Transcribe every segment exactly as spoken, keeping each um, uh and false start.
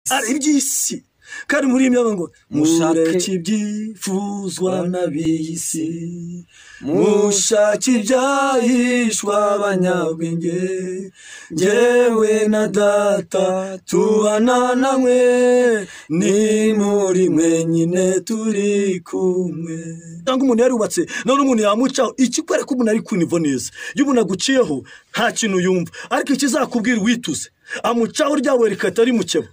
ari iby'isi kandi muri imyabo ngo mureke ibyifuzwa n'ab'isi mushake ibyahishwa abanyabwenge njyewe na data tubana namwe ni muri mwenyine turi kumwe cyangwa umuntu yarubatse none umuntu yamucaho ikikwereka umuntu ari kunivo neza iyo umuntu aguciyeho nta kintu yumva ariko ikizakubwira wituze amucaho ryawe rikatari mukeba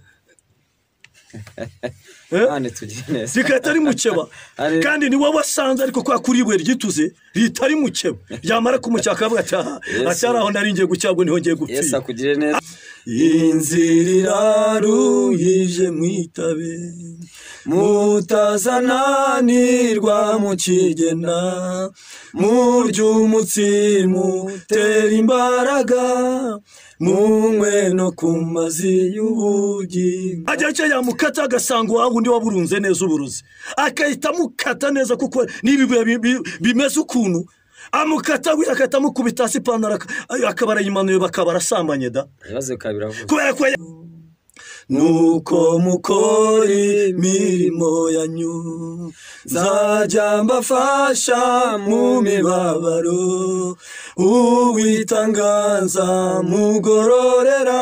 Ane tugineza zikatari mukeba kandi ni wowe wasanze ariko kwa kuri ibuye ryituze ritari mukeba yamara kumucyaka avuga ati aha acyari aho nari ngiye gucyabwo niho ngiye gupfira Yesu akugire neza inzira iraruhije mwitabe mutazananirwa mu kigena murya umutsimu tera imbaraga munywe no ku mazi y'ubugingo ajya yamukata agasanga wawe undi waburunze neza uburozi akahita amukata neza kuko n'ibibuye bimeze ukuntu amukata akahita amukubita hasi ipantaro akaba arayimanuye bakaba arasambanye da ibibazo kabiravuze kubera ko nuko mukora imirimo yanyu nzajya mbafasha mu mibabaro uwitangaza mugororera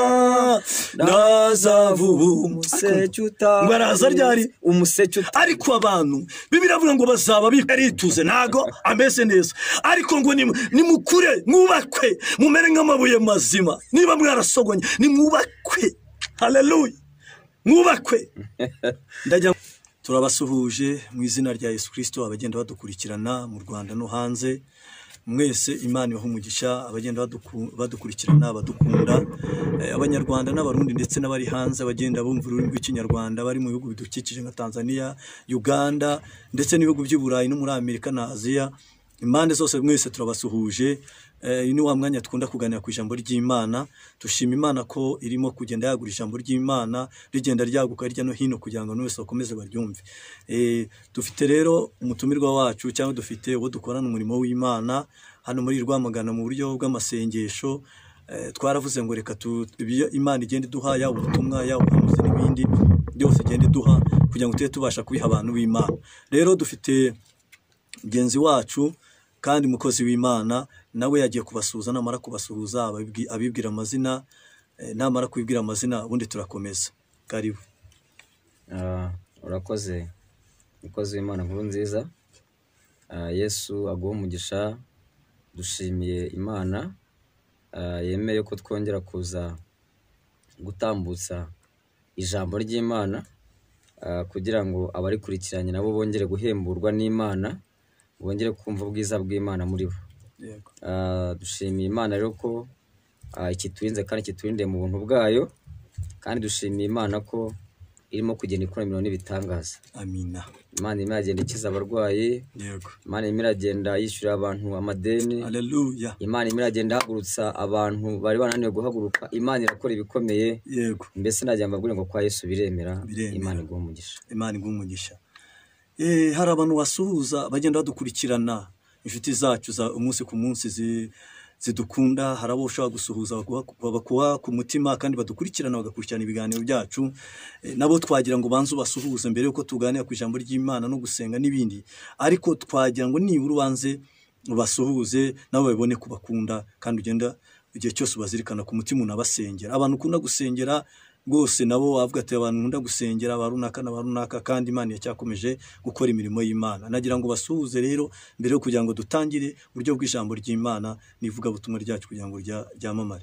nazavuba umuseke utanga baraza ryari umuseke ariko abantu bibiravuga ngo bazaba bikarituze nago ameze neza ariko ngo nimukure mwubakwe mumere nk'amabuye mazima niba mwarasogonye nimwubakwe haleluya mwubakwe ndajya turabasuhuje mu izina rya Yesu Kristo abagenda badukurikirana mu Rwanda no hanze mwese Imana ibaha umugisha abagenda badukurikirana badukunda abanyarwanda n'abarundi ndetse n'abari hanze abagenda bumva ururimi rw'ikinyarwanda bari mu bihugu bidukikije nka Tanzania Uganda ndetse n'ibihugu by'Iburayi no muri Amerika na Aziya impande zose mwese turabasuhuje eh ni wa mwanya twunda kuganira ku ijambo ry'Imana tushima Imana ko irimo kugenda yagura ijambo ry'Imana rigenda ryaguka hirya no hino kugira ngo n'uwese akomeze baryumve eh dufite rero umutumirwa wacu cyangwa dufite uwo dukorana umurimo w'Imana hano muri Rwamagana mu buryo bw'amasengesho eh twaravuze ngo reka Imana igende duha ya ubutumwa ya ubuhanuzi n'ibindi byose igende duha kugira ngo tube tubasha kubiha abantu b'Imana rero dufite genzi wacu kandi mukozi w'Imana nawe yagiye kubasuhuza namara kubasuhuza abibwira amazina namara kwibwira amazina ubundi turakomeza karibu ah urakoze mukozi w'Imana nkuru nziza Yesu aguha umugisha dushimiye Imana yemeye ko twongera kuza gutambutsa ijambo ry'Imana kugira ngo abarikurikiranye nabo bongere guhemburwa n'Imana bongere kumva ubwiza bw'Imana muri bo yego dushimiye Imana rero ko iki turinze kandi kiturinde mu buntu bwayo kandi dushimiye Imana ko irimo kugenda ikora imirimo n'ibitangaza amina Imana imagenda ikiza abarwayi yego Imana imagenda yishyura abantu amadeni haleluya Imana imagenda hagurutsa abantu bari bananiwe guhaguruka Imana irakora ibikomeye yego mbese najya mbabwira ngo kwa Yesu biremera Biremera. Imana iguha umugisha Imana iguha umugisha eh hari abantu basuhuza bagenda badukurikirana inshuti zacu za umunsi ku munsi zidukunda harabo ushaka gusuhuza bakuwa ku mutima kandi badukurikirana bagakurikirana ibiganiro byacu e, nabo twagira ngo banze basuhuze mbere yuko tuganira ku ijambo ry'Imana no gusenga n'ibindi ariko twagira ngo nibura ubanze basuhuze nabo babone kubakunda kandi ugenda igihe cyose bazirikana ku mutima unabasengera abantu ukunda gusengera bwose nabo avuga ati abantu nkunda gusengera barunaka na barunaka kandi Imana yacyakomeje gukora imirimo y'Imana nagira ngo basuhuze rero mbere yo kugira ngo dutangire buryo bw'ijambo ry'Imana nivuga butumwa ryacu kugira ngo ryamamare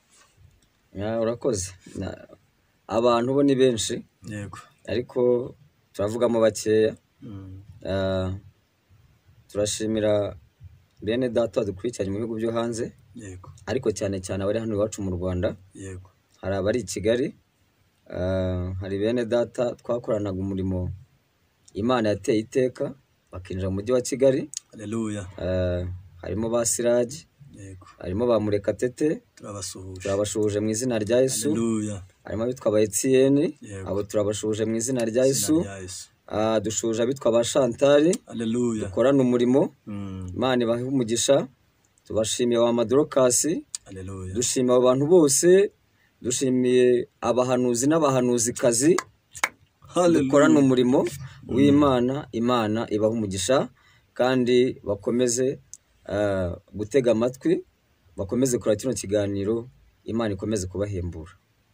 ya urakoze abantu bo ni benshi yego ariko turavugamo bakeya mm. uh, turashimira bene data dukurikiranye mu bihugu byo hanze yego ariko cyane cyane abari hano iwacu mu Rwanda yego hari abari i Kigali uh, hari bene data twakoranaga umurimo Imana yateye iteka bakinjira mu mujyi wa Kigali haleluya uh, harimo ba Siraji yego harimo ba Murekatete turabasuhuje turabashuhuje mu izina rya Yesu haleluya harimo abitwa ba Etienne abo turabashuhuje mu izina rya Yesu ah dushuje abitwa ba Chantal haleluya dukorana umurimo mm. Imana ibahe umugisha tubashimiye wa Madrokasi haleluya dushima abantu bose dushimiye abahanuzi n'abahanuzikazi Hallelujah. dukorana umurimo w'Imana. Imana ibaha umugisha kandi bakomeze ah, gutega amatwi, bakomeze kureba kino kiganiro. Imana ikomeze kubahembura.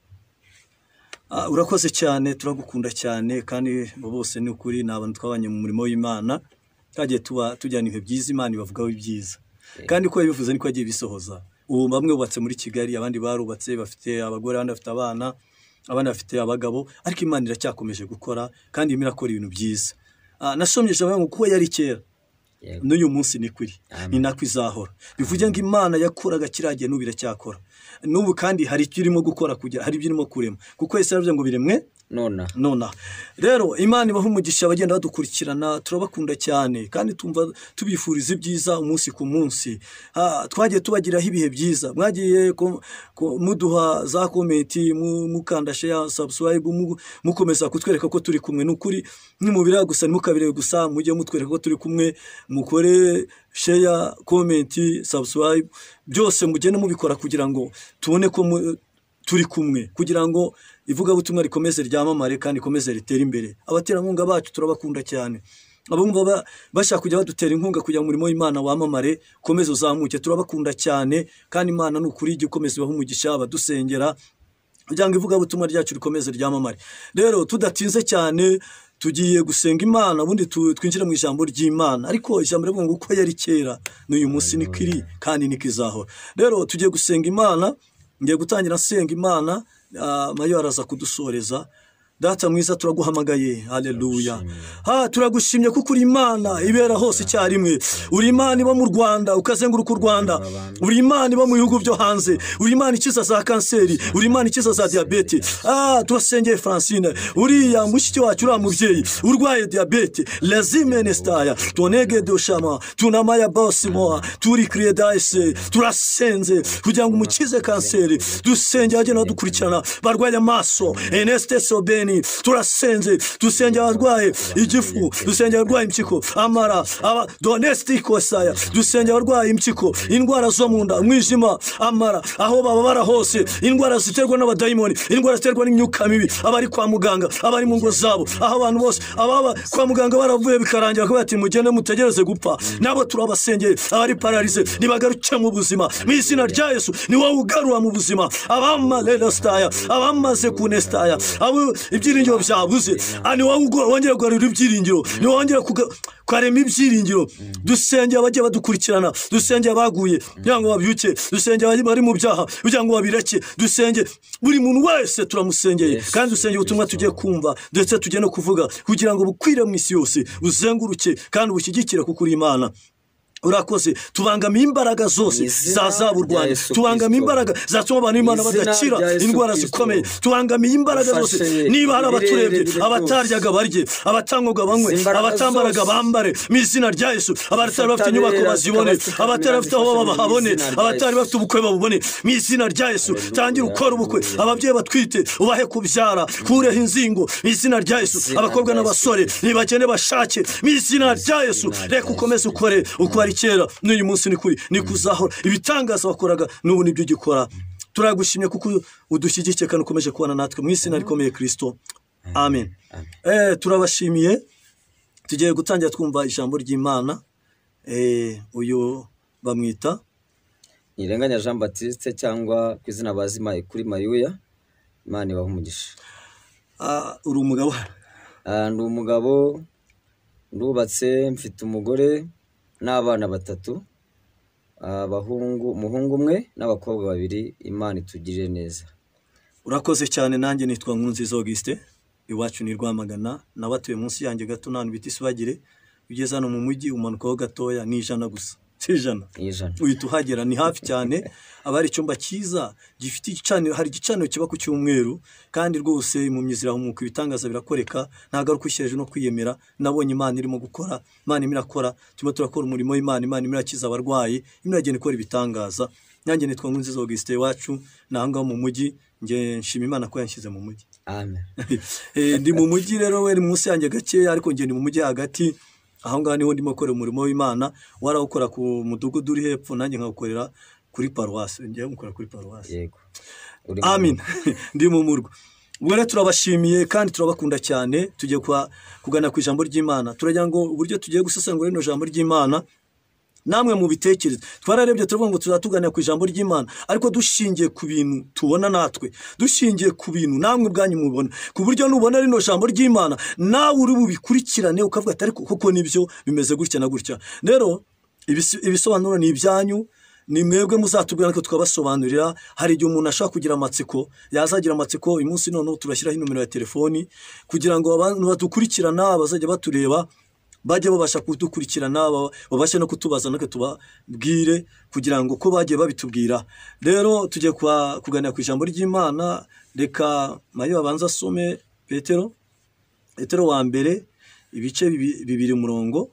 Ah, urakoze cyane, turagukunda cyane kandi bo bose ni ukuri ni abantu twabanye mu murimo w'Imana, twagiye tuba tujyana ibihe byiza, Imana ibavugaho ibyiza kandi ko yabivuze niko agiye bisohoza. Ubu bamwe bubatse muri Kigali, abandi barubatse bafite abagore, abandi bafite abana, abandi bafite abagabo, ariko Imana iracyakomeje gukora kandi irimo irakora ibintu byiza. Ah, nasomye ijambo ngo kuko yari kera Yego. n'uyu munsi ni kuri, Amen. ni nako izahora. Bivuze ngo Imana yakoraga kiragiye n'ubu iracyakora, n'ubu kandi hari icyo irimo gukora, kugira hari ibyo irimo kurema, kuko Yesu yaravuze ngo biremwe nona nona. Rero Imana ibaha umugisha abagenda badukurikirana, turabakunda cyane kandi tumva tubifuriza ibyiza umunsi ku munsi. Ah, twagiye tubagiraho ibihe byiza, mwagiye ko- ko- muduha za komenti, mu- mukanda share, subscribe, mu- mukomeza kutwereka ko turi kumwe. Nukuri nimubira gusa ntimukabire gusa, mujye mutwereka ko turi kumwe, mukore share, komenti, subscribe, byose mugende mubikora kugira ngo tubone ko mu- turi kumwe, kugira ngo ivugabutumwa rikomeze ryamamare kandi rikomeze ritere imbere. Abaterankunga bacu turabakunda cyane, abumva ba- bashaka kujya badutera inkunga kugira ngo umurimo w'Imana wamamare komeze uzamuke, turabakunda cyane kandi Imana ni ukuri ijya ikomeza ibaha umugisha, abadusengera kugira ngo ivugabutumwa ryacu rikomeze ryamamare. Rero tudatinze cyane tugiye gusenga Imana, ubundi tu- twinjira mu ijambo ry'Imana, ariko ijambo rivuga ngo uko yari kera n'uyu munsi ni kiri kandi niko izahora. Rero tugiye gusenga Imana, ngiye gutangira nsenga Imana. Uh, mayo araza kudusoreza. Data mwiza turaguhamagaye, haleluya. Ha, turagushimye kuko uri Imana ibera hose icyarimwe. Uri Imana iba mu Rwanda ukazenguruka u Rwanda, uri Imana iba mu bihugu byo hanze, uri Imana ikiza za kanseri, uri Imana ikiza za diabete. Ah, turasengeye Francine, uriya mushiki wacu uri mubyeyi urwaye diabete, lazime nestaya tonege doshama tunamaya bosimo turi kriedase, turasenze kugira ngo umukize kanseri. Dusengeye agena dukurikirana barwaye amaso, eneste sobeni, turasenze dusengeye abarwaye igifu, dusengeye abarwaye impyiko, amara, aba donestiko saya, dusengeye abarwaye impyiko, indwara zo mu nda, umwijima, amara, aho bababara hose, indwara ziterwa n'abadayimoni, indwara ziterwa n'imyuka mibi, abari kwa muganga, abari mu ngo zabo, aho abantu bose ababa kwa muganga baravuye bikarangira ko bati mugende mutegereze gupfa, nabo turabasengeye. Abari paralize nibagaruke mu buzima mu izina rya Yesu, ni wowe ugarura mu buzima abamale staya, abamaze kunestaya, abo ibyiringiro byabuze, ani wowe wongera kugarura ibyiringiro, ni wongera kwarema ibyiringiro. Dusengeye abagiye badukurikirana, dusengeye abaguye kugira ngo babyuke, dusengeye bari mu byaha kugira ngo babireke, dusengeye buri muntu wese turamusengeye, kandi dusengeye ubutumwa tugiye kumva ndetse tugiye no kuvuga kugira ngo bukwire mu isi yose, buzenguruke kandi bushyigikire kuko uri Imana. Urakoze, tubangamiye imbaraga zose zazaba u Rwanda, tubangamiye imbaraga zatuma abantu Imana badakira indwara zikomeye, tubangamiye imbaraga zose. Niba hari abaturebye abataryaga barye, abatangwaga banywe, abatambaraga bambare mu izina rya Yesu, abatari bafite inyubako bazibone, abatari bafite aho baba bahabone, abatari bafite ubukwe babubone mu izina rya Yesu. Tangira ukora ubukwe, ababyeyi batwite ubahe kubyara, kureho inzingo mu izina rya Yesu. Abakobwa n'abasore nibagende bashake mu izina rya Yesu. Reka ukomeze ukore uko kera n'uyu munsi ni kuri, ni kuzahora. Ibitangaza wakoraga n'ubu nibyo ugikora. Turagushimye kuko udushyigikiye kandi ukomeje kubana natwe mu izina rikomeye Kristo, amen. Eh, turabashimiye. Tugiye gutangira twumva ijambo ry'Imana. Eh, uyu bamwita Nirenganya Jean Baptiste cyangwa ku izina bazima kuri Mayuya. Imana ibaha umugisha. Ah, uri umugabo? Ah, ndi umugabo, ndubatse, mfite umugore n'abana batatu, abahungu, umuhungu umwe n'abakobwa babiri. Imana itugirire neza. Urakoze cyane. Nanjye nitwa Nkurunziza Auguste, iwacu ni Rwamagana, nabatuye munsi yanjye gato nanu biti Sibagire. Ugeze hano mu mujyi umanukaho gatoya ni ijana gusa, si ijana ijana uhita uhagera, ni hafi cyane. Abari icyumba cyiza gifite igicaniro, hari igicaniro kiba ku cyumweru kandi rwose impumyi zirahumuka, ibitangaza birakoreka, ntago ari kwishyira no kwiyemera. Nabonye Imana irimo gukora, Imana irimo irakora, turimo turakora umurimo w'Imana, Imana irimo irakiza abarwayi, Imana igenda ikora ibitangaza. Nanjye nitwa Nkurunziza Auguste, iwacu nahanga mu mujyi. Nge nshima Imana ko yanshyize mu mujyi. Amen. Eh, ndi mu mujyi rero, we munsi yanjye gake, ariko nge ndi mu mujyi hagati. Aho ngaho niho ndimo gukora umurimo w'Imana, warawukora ku mudugudu uri hepfo, nanjye nkawukorera kuri paruwasi ngiye mukora kuri paruwasi yego amen ndi mu murwa ubwo rero turabashimiye kandi turabakunda cyane tugiye kugana ku ijambo ry'Imana turagira ngo uburyo tugiye gusesengura ino jambo ry'Imana namwe mu bitekerezo twararebye turavuga ngo tuzatugana ku ijambo ry'Imana ariko dushingiye ku bintu tubona natwe dushingiye ku bintu namwe bwanyu mubona ku buryo nubona rino jambo ry'Imana nawe uri bubikurikirane ukavuga ati ariko koko nibyo bimeze gutya na gutya rero ibisobanuro ni ibyanyu ni mwebwe muzatubwira ko twabasobanurira hari igihe umuntu ashaka kugira amatsiko yazagira amatsiko uyu munsi none turashyiraho inomero ya telefoni kugira ngo abantu badukurikirana bazajya batureba bajye babasha kudukurikirana babashe no kutubaza natwe tubabwire kugira ngo ko bagiye babitubwira rero tujye kuganira ku ijambo ry'Imana reka mayo abanza asome Petero Petero wa mbere ibice bibiri umurongo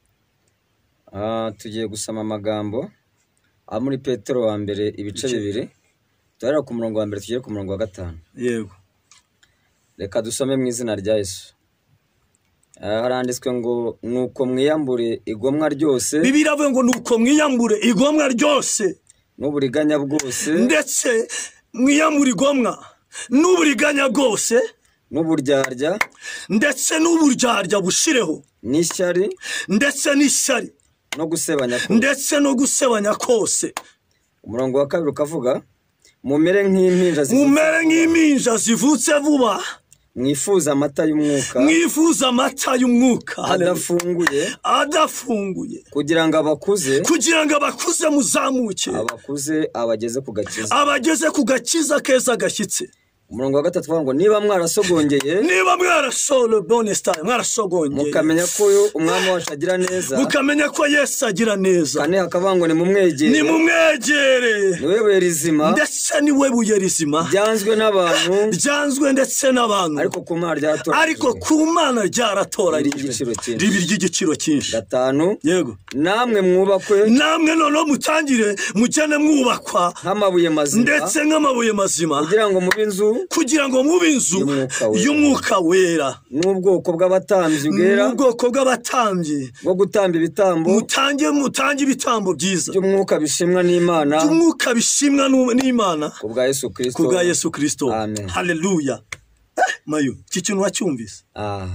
ah tugiye gusoma amagambo a muri Petero wa mbere ibice bibiri turara ku murongo wa mbere tugiye ku murongo wa gatanu yego reka dusome mu izina rya Yesu haranditswe ngo nuko mwiyambure igomwa ryose Bibiliya avuga ngo nuko mwiyambure igomwa ryose n'uburiganya bwose ndetse mwiyambure igomwa n'uburiganya bwose n'uburyarya ndetse n'uburyarya bushireho n'ishyari ndetse n'ishyari no gusebanya kose ndetse no gusebanya kose umurongo wa kabiri ukavuga mumere nk'impinja mumere nk'impinja zivutse vuba mwifuza amata y'umwuka mwifuza amata y'umwuka adafunguye adafunguye kugira ngo abakuze kugira ngo abakuze muzamuke abakuze abageze ku gakiza abageze ku gakiza keza gashyitse umurongo wa gatatu ngo niba mwarasogongeye niba mwarasolo bonestar mwarasogongeye mukamenya ko umwami wacu agira neza mukamenya ko Yesu agira neza kane hakavango ni mumwegere ni mumwegere niwe buye rizima ndetse niwe buye rizima byanzwe n'abantu byanzwe ndetse n'abantu ariko ku Mana ryaratora ariko ku Mana ryaratoranyijwe ribi ry'igiciro cyinshi gatanu yego namwe mwubakwe namwe none mutangire mujyane mwubakwa nk'amabuye mazima ndetse nk'amabuye mazima kugira ngo mube inzu kugira ngo mube inzu y'umwuka wera n'ubwoko bw'abatambyi bwera n'ubwoko bw'abatambyi bwo gutamba ibitambo mutange mutange ibitambo byiza by'umwuka bishimwa n'Imana by'umwuka bishimwa n'Imana kubwa Yesu Kristo kubwa Yesu Kristo amen haleluya mayo iki kintu wacyumvise ah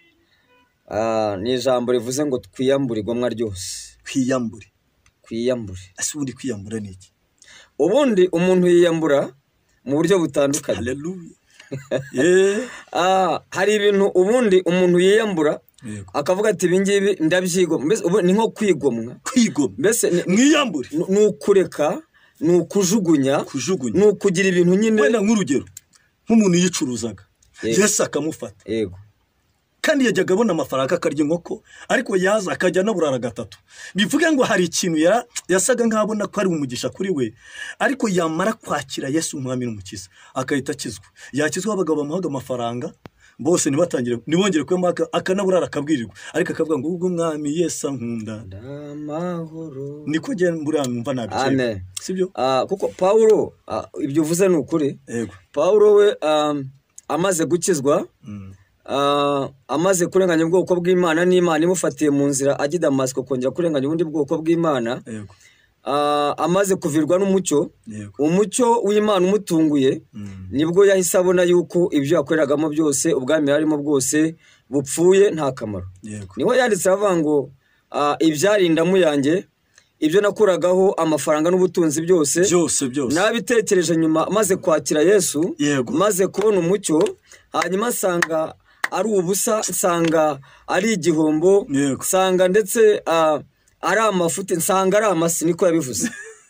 ah ni ijambo rivuze ngo twiyambure igomwa ryose kwiyambure kwiyambure ase ubundi kwiyambura niki ubundi umuntu yiyambura mu buryo butandukanye haleluya eh ah hari ibintu ubundi umuntu yiyambura akavuga ati ibingibi ndabyigo mbese ni nko kwigomwa kwigomwa mbese mwiyambure nukureka nukujugunya kujugunya nukugira ibintu nyine wenda nk'urugero nk'umuntu yicuruzaga Yesu akamufata yego kandi yajyaga abona amafaranga akarya inkoko ariko yaza akajya naburara gatatu bivuga ngo hari ikintu ya yasaga nkabona ko ari umugisha kuri we ariko yamara kwakira Yesu umwami n'umukiza akahita akizwa yakizwa abagabo bamuhaga amafaranga bose nibatangire nibongere kwemaka akanaburara akabwirirwa ariko akavuga ngo ubwo umwami Yesu ankunda ndamahoro niko je mbura numva nabice amen sibyo ah kuko Paulo ibyo uvuze n'ukuri yego Paulo we amaze gukizwa mm. Uh, amaze kurenganya ubwoko bw'Imana n'Imana imufatiye mu nzira ajya Damasiko kongera kurenganya ubundi bwoko bw'Imana yego uh, amaze kuvirwa n'umucyo yego umucyo w'Imana umutunguye mm. nibwo yahise abona yuko ibyo yakoreragamo byose ubwami harimo bwose bupfuye nta kamaro yego niho yanditse avuga ngo uh, ibyarindamu yanjye ibyo nakuragaho amafaranga n'ubutunzi byose byose byose nabitekereje nyuma maze kwakira Yesu yego maze kubona umucyo hanyuma nsanga ari ubusa nsanga ari igihombo nsanga ndetse uh, ari amafuti nsanga ari amasi niko yabivuze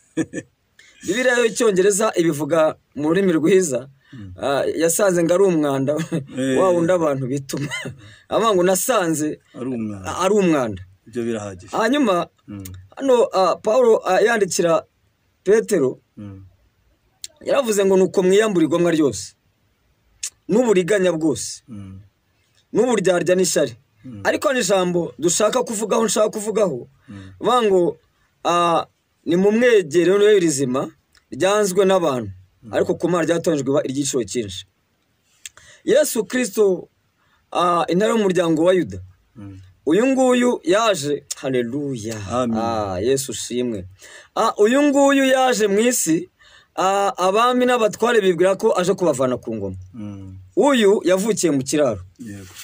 Bibiliya y'Icyongereza ibivuga mu rurimi rwiza uh, yasanze ngo ari umwanda wa wundi abantu bituma avuga ngo nasanze ari umwanda ari umwanda ibyo birahagije hanyuma hano uh, Paulo uh, yandikira Petero mm. yaravuze ngo nuko mwiyambura igomwa ryose n'uburiganya bwose mm. n'uburyarya n'ishyari mm. ariko n'ijambo dushaka kuvugaho nshaka kuvugaho bango mm. ni mu mwegere n'uwe rizima ryanzwe n'abantu mm. ariko ku Mana ryatonjwe iryiciro cyinshi Yesu Kristo intara y'umuryango wa Yuda mm. uyu nguyu yaje haleluya ah Yesu ushimwe ah uyu nguyu yaje mu isi ah abami n'abatware bibwira ko aje kubavana ku ngoma uyu yavukiye mu kiraro yego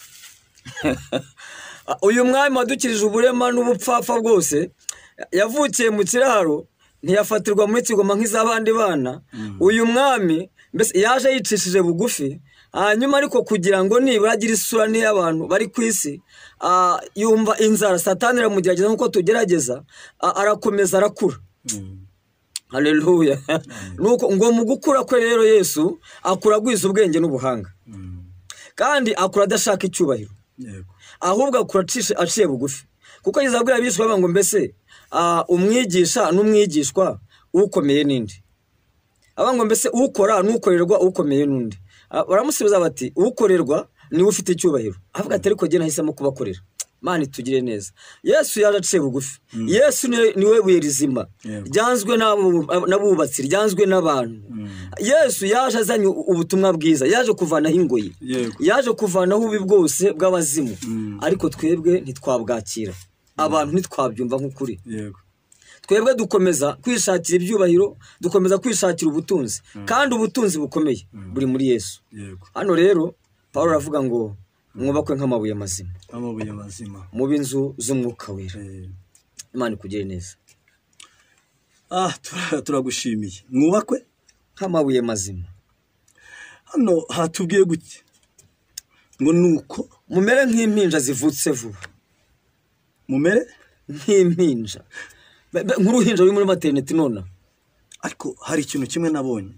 uyu mwami wadukirije uburema n'ubupfapfa bwose yavukiye mu kiraro ntiyafatirwa muri kigoma nk'iz'abandi bana uyu mwami mbese yaje yicishije bugufi hanyuma ariko kugira ngo nibura agire isura n'iy'abantu bari ku isi yumva inzara satani iramugerageza nk'uko tugerageza arakomeza arakura haleluya nuko ngo mu gukura kwe rero Yesu akura agwiza ubwenge n'ubuhanga kandi akura adashaka icyubahiro ahubwo akura aciye bugufi kuko yizabwira abishwa ngo mbese umwigisha n'umwigishwa ukomeye ninde abango mbese ukora n'ukorerwa ukomeye n'undi baramusubiza bati ukorerwa niwe ufite icyubahiro avuga ati ariko gena hisemo kubakorera mani tugire neza Yesu yaje aciye bugufi Yesu niwe buye rizima ryanzwe n'abubatsi ryanzwe n'abantu Yesu yaje azanye ubutumwa bwiza yaje kuvanaho ingoyi yaje kuvanaho ububi bwose bw'abazimu ariko twebwe ntitwabwakira abantu ntitwabyumva nk'ukuri twebwe dukomeza kwishakira ibyubahiro dukomeza kwishakira ubutunzi kandi ubutunzi bukomeye buri muri Yesu hano rero Paulo aravuga ngo mwubakwe nk'amabuye mazima amabuye mazima mu binzu z'umwuka wera Imana ikugire neza ah turagushimiye mwubakwe nk'amabuye mazima hano hatubwiye gute ngo nuko mumere nk'impinja zivutse vuba mumere nk'impinja nk'uruhinja ruri muri maternity nona ariko hari ikintu kimwe nabonye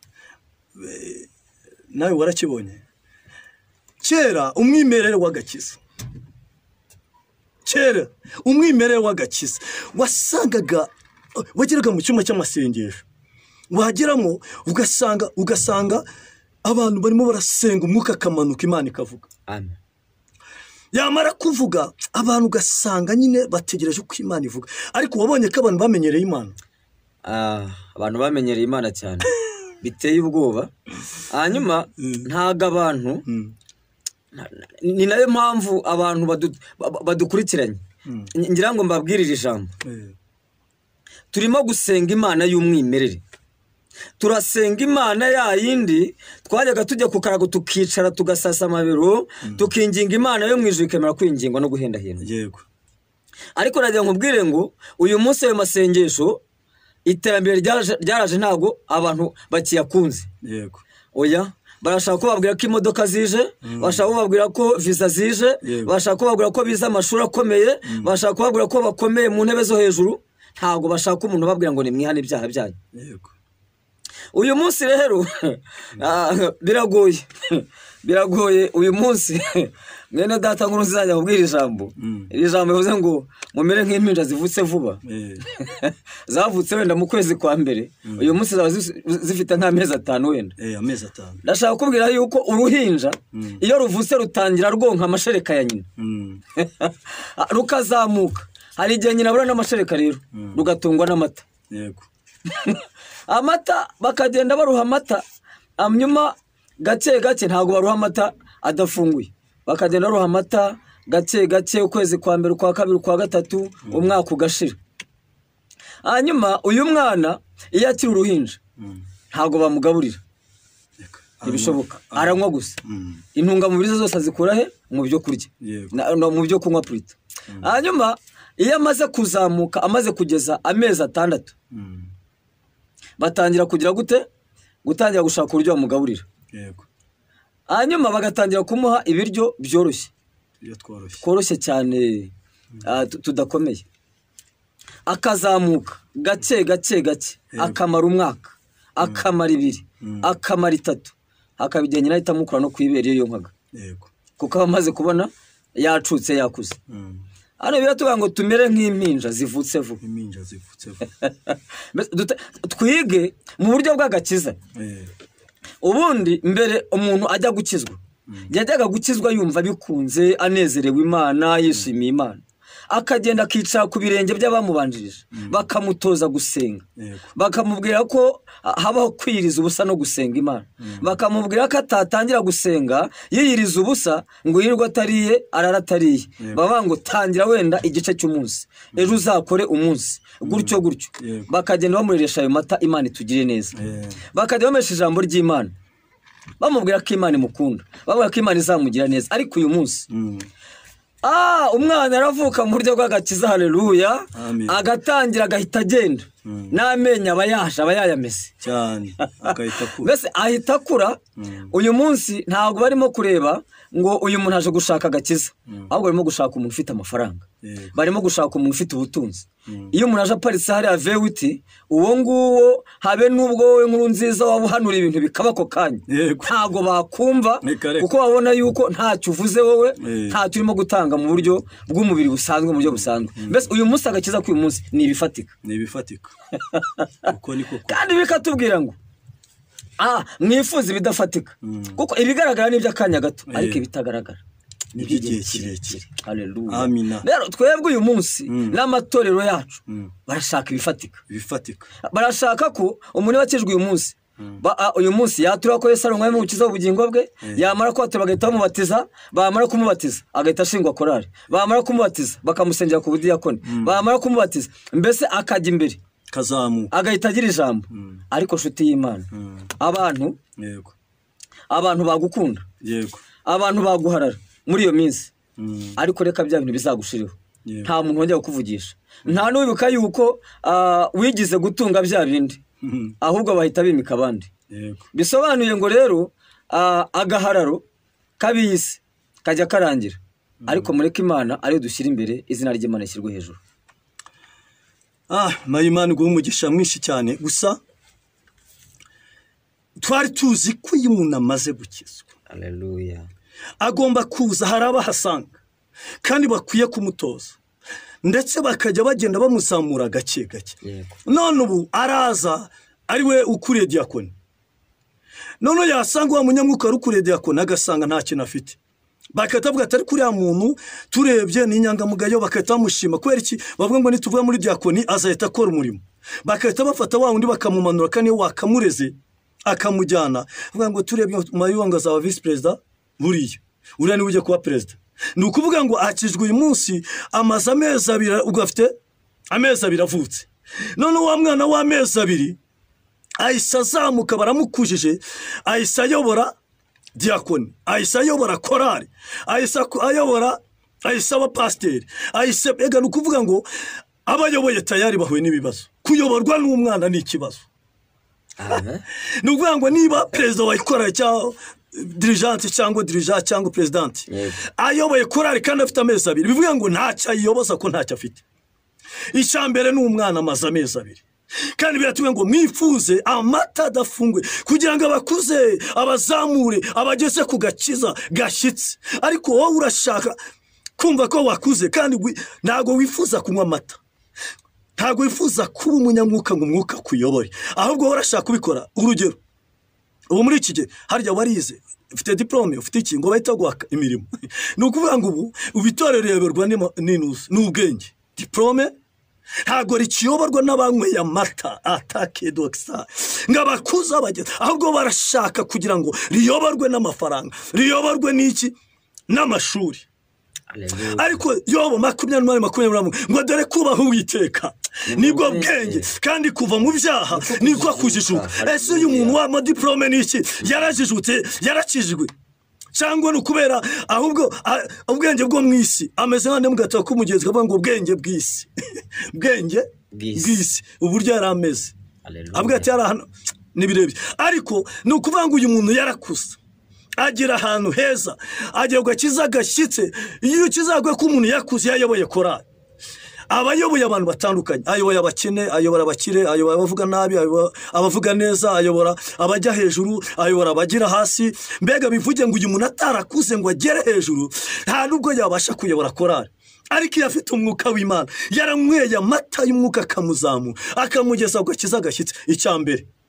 nawe warakibonye kera umwimerere w'agakiza kera umwimerere w'agakiza wasangaga wageraga mu cyumba cy'amasengesho wageramo ugasanga ugasanga abantu barimo barasenga umwuka akamanuka Imana ikavuga amen yamara kuvuga abantu ugasanga nyine bategereje uko Imana ivuga ariko wabonye ko abantu bamenyereye Imana ah abantu bamenyereye Imana cyane biteye ubwoba hanyuma ntaga abantu ni nayo mpamvu abantu badukurikiranye ngira ngo mbabwirire ijambo turimo gusenga Imana y'umwimerere turasenga Imana ya yindi twajyaga tujya ku karago tukicara tugasasa amabero tukinginga Imana yo mwijuru ikemera kwingingwa no guhenda hino yego ariko nagira nkubwire ngo uyu munsi ayo masengesho iterambere ryaraje ntago abantu bakiyakunze yego oya barashaka ko babwira ko imodoka zije bashaka ko babwira ko visa zije bashaka ko babwira ko biza amashuri akomeye bashaka ko babwira ko bakomeye mu ntebe zo hejuru ntago bashaka umuntu babwira ngo ni mwihane ibyaha byanyu yego uyu munsi rero biragoye biragoye uyu munsi mwene data nkuru zizajya kubwira ijambo iri jambo bivuze ngo mumere nk'impinja zivutse vuba zavutse wenda mu kwezi kwa mbere uyu munsi zaba zifite nk'amezi atanu wenda amezi atanu ndashaka kubwira yuko uruhinja iyo ruvutse rutangira rwonka amashereka ya nyina rukazamuka hari igihe nyina abura n'amashereka rero rugatungwa n'amata yego amata bakagenda baruha amata amnyuma gake gake ntago baruha amata adafunguye bakagenda baruha amata gake gake ukwezi kwa mbere kwa kabiri kwa gatatu umwaka ugashira hanyuma uyu mwana iyo akiri uruhinja ntago bamugaburira ntibishoboka aranywa gusa intungamubiri zose azikura he mu byo kurya mu byo kunywa purita hanyuma iyo amaze kuzamuka amaze kugeza amezi atandatu batangira kugira gute gutangira gushaka uburyo bamugaburira yego hanyuma bagatangira kumuha ibiryo byoroshye iyo tworoshye tworoshye cyane tudakomeye akazamuka gake gake gake akamara umwaka akamara ibiri akamara itatu akabijyanye n'ahita amukura no kwibera iyo nkaga yego kuko aba amaze kubona yacutse yakuze hano biratuvuga ngo tumere nk'impinja zivutse vuba impinja zivutse vuba twige mu buryo bw'agakiza ubundi mbere umuntu ajya gukizwa yajyaga gukizwa yumva bikunze anezerewe Imana yishimiye Imana akagenda akicara ku birenge by'abamubanjirije bakamutoza gusenga, bakamubwira ko habaho kwiyiriza ubusa no gusenga Imana, bakamubwira ko atatangira gusenga yiyiriza ubusa ngo yirirwa atariye arara atariye, baba ngo tangira wenda igice cy'umunsi ejo uzakore umunsi gutyo gutyo, bakagenda bamureresha ayo mata Imana itugire neza, bakajya bamesha ijambo ry'Imana bamubwira ko Imana imukunda, bavuga ko Imana izamugira neza. Ariko uyu munsi ah umwana aravuka mu buryo bw'agakiza, haleluya, agatangira agahita agenda n'amenyo aba yaje aba yayameze cyane agahita akura, mbese ahita akura. Uyu munsi ntabwo barimo kureba ngo uyu muntu aje gushaka agakiza, ahubwo barimo gushaka umuntu ufite amafaranga, barimo gushaka umuntu ufite ubutunzi. Iyo umuntu aje aparitse hariya vewiti, uwo nguwo habe n'ubwo wowe nkuru nziza waba uhanura ibintu bikaba ako kanya ntabwo bakumva, kuko babona yuko ntacyo uvuze wowe, ntacyo urimo gutanga mu buryo bw'umubiri busanzwe, mu buryo busanzwe. Mbese uyu munsi agakiza k'uyu munsi ni ibifatika, ni ibifatika uko niko kandi bikatubwira ngo ah mwifuza ibidafatika, kuko ibigaragara n'iby'akanya gato, ariko ibitagaragara ni iby'igihe kirekire. Haleluya, amina. Rero twebwe uyu munsi n'amatorero yacu barashaka ibifatika, ibifatika barashaka ko umuntu wakijwe uyu munsi uyu munsi yatura ko Yesu ari umwami w'ukiza ubugingo bwe, yamara ko bagahita bamubatiza, bamara kumubatiza agahita ashingwa korari, bamara kumubatiza bakamusengera ku budiyakoni, bamara kumubatiza mbese akajya imbere kazamu agahita agira ijambo. Ariko nshuti y'Imana, abantu yego abantu bagukunda, yego abantu baguharara muri iyo minsi, ariko reka bya bintu bizagushiriho, nta muntu wongera kukuvugisha, nta n'ubibuka yuko wigize gutunga bya bindi, ahubwo bahita bimika abandi. Bisobanuye ngo rero agahararo kabisi kajya karangira, ariko mureke Imana ariyo dushyira imbere, izina ry'Imana ishyirwe hejuru. Ah, Mayimana guha umugisha mwinshi cyane. Gusa twari tuzi ko iyo umuntu amaze gukizwa, haleluya, agomba kuza hari abahasanga kandi bakwiye kumutoza, ndetse bakajya bagenda bamuzamura gake gake. None ubu araza ari we ukuriye diakoni, none yasanga wa munyamwuka ari ukuriye diakoni agasanga nta kintu afite, bakatavuga atari kuri ya muntu turebye n'inyangamugayo, bakahita bamushima. Kubera iki? Bavuga ngo nituvuga muri diakoni azahita akora umurimo, bakahita bafata wa wundi bakamumanura, kandi wakamureze akamujyana, bavuga ngo turebye Mayuwanga azaba vice president, buriya uriya ni uje kuba president. Ni ukuvuga ngo akijwe uyu munsi amaze amezi abiri, ubwo afite amezi abiri avutse, none wa mwana w'amezi abiri ahise azamuka, baramukujije, ahise ayobora diakoni, ahise ayobora korari, ahise ayobora, ahise aba pasiteri, ahise ega. Ni ukuvuga ngo abayoboye tayari bahuye n'ibibazo. Kuyoborwa n'umwana ni ikibazo. Ni ukuvuga ngo niba perezida wa korari cyangwa dirigente cyangwa dirija cyangwa presidenti ayoboye korari kandi afite amezi abiri, bivuga ngo ntacyo ayiyoboza ko ntacyo afite. Icyambere ni umwana amaze amezi abiri, kandi biratubwira ngo mwifuze amata adafunguye kugira ngo abakuze abazamure abageze ku gakiza gashyitse. Ariko wowe urashaka kumva ko wakuze kandi ntago wifuza kunywa amata, ntago wifuza kuba umunyamwuka ngo umwuka kuyobore, ahubwo wowe urashaka kubikora. Urugero, ubu muri iki gihe harya warize, ufite diplome, ufite iki ngo bahita guhaka imirimo. Ni ukuvuga ngo ubu ubitorero reberwa n'inusu n'ubwenge. Diplome ntago rikiyoborwa n'abanyweye amata atake dokisa ngabakuza abageze, ahubwo barashaka kugira ngo riyoborwe n'amafaranga, riyoborwe n'iki n'amashuri. Ariko yobo makumyabiri makumyabiri ngo dore kubaho Uwiteka nibwo bwenge, kandi kuva mu byaha nibwo kujijuka. Ese uyu muntu wa diplome n'iki yarajijutse, yarakijwe cyangwa no kubera ahubwo ubwenge bwo mwisi ameze nk'ande mugata ko umugezi kavuga ngo ubwenge bw'isi bwenge bw'isi uburyo yarameze abwo ati ara hano nibirebye. Ariko no kuvuga ngo uyu muntu yarakusa agira ahantu heza, agiye gakiza gashyitse. Iyo kizagwe ko umuntu yakuze yayoboye korari, abayoboye abantu batandukanye, ayoboye abakene, ayobora abakire, ayobora abavuga nabi, abavuga neza, ayobora abajya hejuru, ayobora abagira hasi. Mbega bivuge ngo uyu muntu atarakuze ngo agere hejuru, nta nubwo yabasha kuyobora korari. Ariko iyo afite umwuka w'Imana, yaranyweye amata y'umwuka akamuzamura, akamugeza ku gakiza gashyitse. Icyambere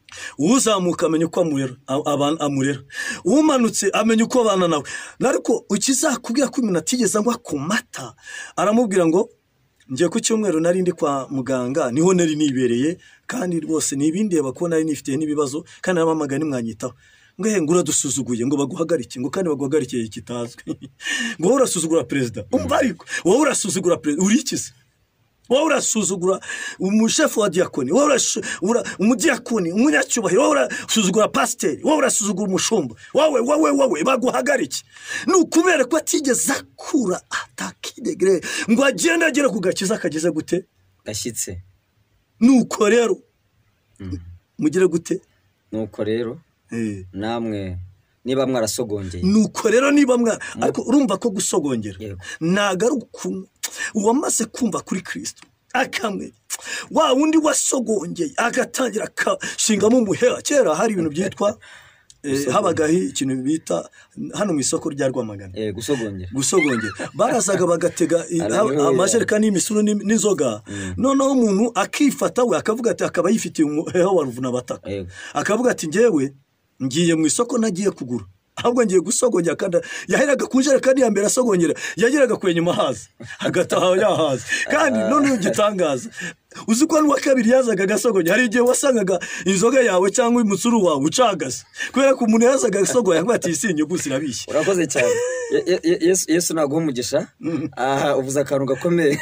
uzamuka amenya uko amurera abantu amurera umanutse amenya uko abana nawe nariko ukizakubwira ko umuntu atigeze ngo akumata aramubwira ngo ngiye ku cyumweru nari ndi kwa muganga niho nari nibereye kandi rwose nibindi bakona nari nifite nibibazo kandi abamagana mwanyitaho ngo he ngura dusuzuguye ngo baguhagarike ngo kandi baguhagarike kitazwe ngo urasuzugura president umva ariko wowe urasuzugura president urikize wowe urasuzugura umushefu wa diakoni wowe urasuzugura umudiakoni umunyacyubahiro wowe urasuzugura pasiteri wowe urasuzugura umushumba wowe wowe wowe baguhagarike nukubera ko atigeze akura atakidegre ngo agenda agera ku gakiza akageze gute gashyitse nuko rero mugire gute nuko rero eh namwe niba mwarasogongeye nuko rero niba mwa ariko urumva ko gusogongera nagaruku uwamaze kumva kuri Kristo akamwe wa wundi wasogongeye agatangira kashingamo umuhera kera hari ibintu byitwa habagahi ikintu bita hano mu isoko rya Rwamagana eh gusogongera gusogongera barazaga bagatega amajereka n'imisuru n'inzoga noneho umuntu akifata we akavuga ati akaba yifitiye umuheha wa ruvuna bataka akavuga ati ngewe ngiye mu isoko nagiye kugura ahubwo ngiye gusogongera kandi yaheraga kunjera kandi yambere asogongera yagiraga kwenyuma haza hagataha yahaza kandi none ugitangaza uziko n'uwa kabiri yazaga gasogongera hari igihe wasangaga inzoga yawe cyangwa umutsuru wawe ucagase kubera ko umuntu yazaga gasogongera ngo ati isinye gusi nabishye urakoze cyane Yesu Yesu naguha umugisha aha uvuza akantu gakomeye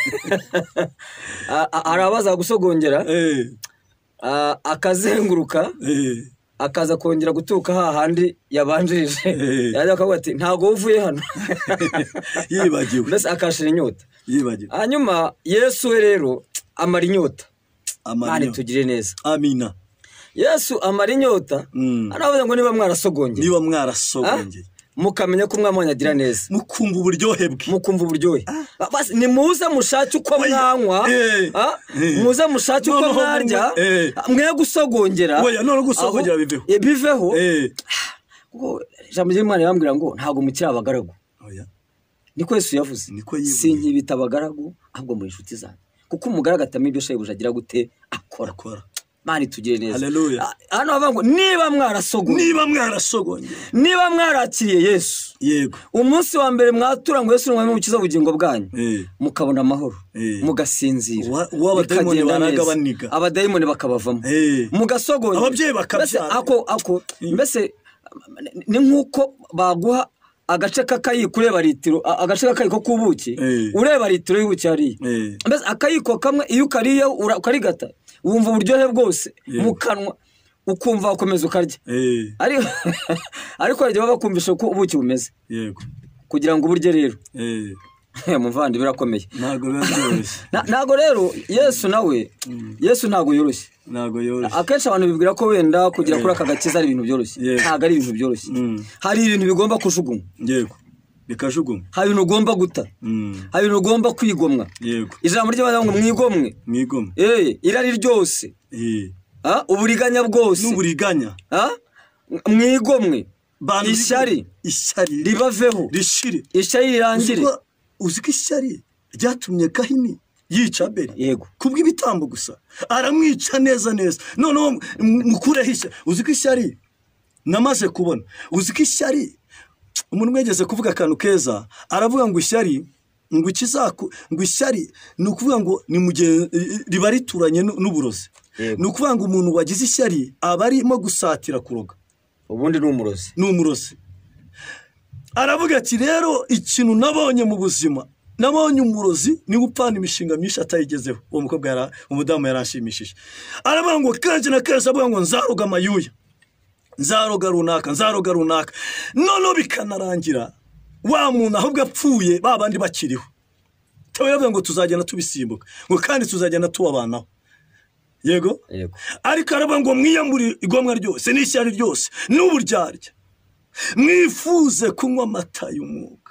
arabaza gusogongera eh akazenguruka eh akaza kongera gutuka hahandi yabanjirije yaje akavuga ati ntago uvuye hano yibagiwe mbese akashira inyota yibagiwe hanyuma Yesu we rero amara inyota amara tugire neza amina Yesu amara inyota aravuga ngo niba mwarasogongeye niba mwarasogongeye mukamenya ko mwamwanyagira neza mukumva uburyohe bwe mukumva uburyohe basi ni muza mushake uko mwanywa muza mushake uko mwarya mwe gusogongera oya none gusogongera biveho biveho ngo jambo y'Imana yambwira ngo ntago mukira abagaragu oya niko Yesu yavuze sinkibita abagaragu ahubwo muri inshuti zanyu kuko umugaragu atama ibyo shebuja agira gute akora akora Mani tugire neza. Haleluya. Hano bavuga ngo niba mwarasogonye. Niba mwarasogonye. Niba mwarakiriye Yesu. Yego. Umunsi wa mbere mwatura ngo Yesu n'umwami mukiza ubugingo bwanyu. Mukabona amahoro. Mugasinzira. W'abadayimoni baragabaniga. Abadayimoni bakabavamo. Mugasogonye. Ababyeyi bakabyara. Ako ako mbese ni nkuko baguha agace kakayiko ureba litiro agace kakayiko kubuki ureba litiro y'ubuki hari mbese akayiko kamwe iyo ukariye ukarigata wumva uburyohe bwose mu kanwa ukumva ukomeza ukarya ariko ariko rege babakumvisha ko ubuki bumeze yego kugira ngo uburye rero eh muvandi birakomeye nago byoroshye nago rero Yesu nawe Yesu nago yoroshye nago yoroshye akenshi abantu bibwira ko wenda kugira kuri akagakiza ari ibintu byoroshye ntago ari ibintu byoroshye hari ibintu bigomba kujugunywa yego bikajugumwa hari ibintu ugomba guta hari ibintu ugomba kwigomwa yego ijambo ry'Imana ngo mwigomwe mwigomwe eh irari ryose eh ah uburiganya bwose n'uburiganya ah mwigomwe ishyari ishyari ribaveho rishire ishyari rirangire uziko ishyari ryatumye Gahini yica Abeli yego kubw'ibitambo gusa aramwica neza neza none mukureho ishyari uziko ishyari namaze kubona uziko ishyari umuntu mwegeze kuvuga akantu keza aravuga ngo ishyari ngo ikizaku ngo ishyari ni ukuvuga ngo ni mugihe riba rituranye n'uburozi ni ukuvuga ngo umuntu wagize ishyari aba arimo gusatira kuroga ubundi ni umurozi ni umurozi aravuga ati rero ikintu nabonye mu buzima nabonye umurozi ni gupfana imishinga myinshi atayigezeho uwo mukobwa yara umudamu yarashimishije aravuga ngo kanje na kanje avuga ngo nzaroga amayuya nzaroga runaka nzaroga runaka none bikanarangira wa muntu ahubwo apfuye babandi bakiriho tawe yavuga ngo tuzagenda tubisimbuka ngo kandi tuzagenda tubabanaho yego yego ariko aravuga ngo mwiyamburi igomwa ryose n'ishyari ryose n'uburyarya mwifuze kunywa amata y'umwuka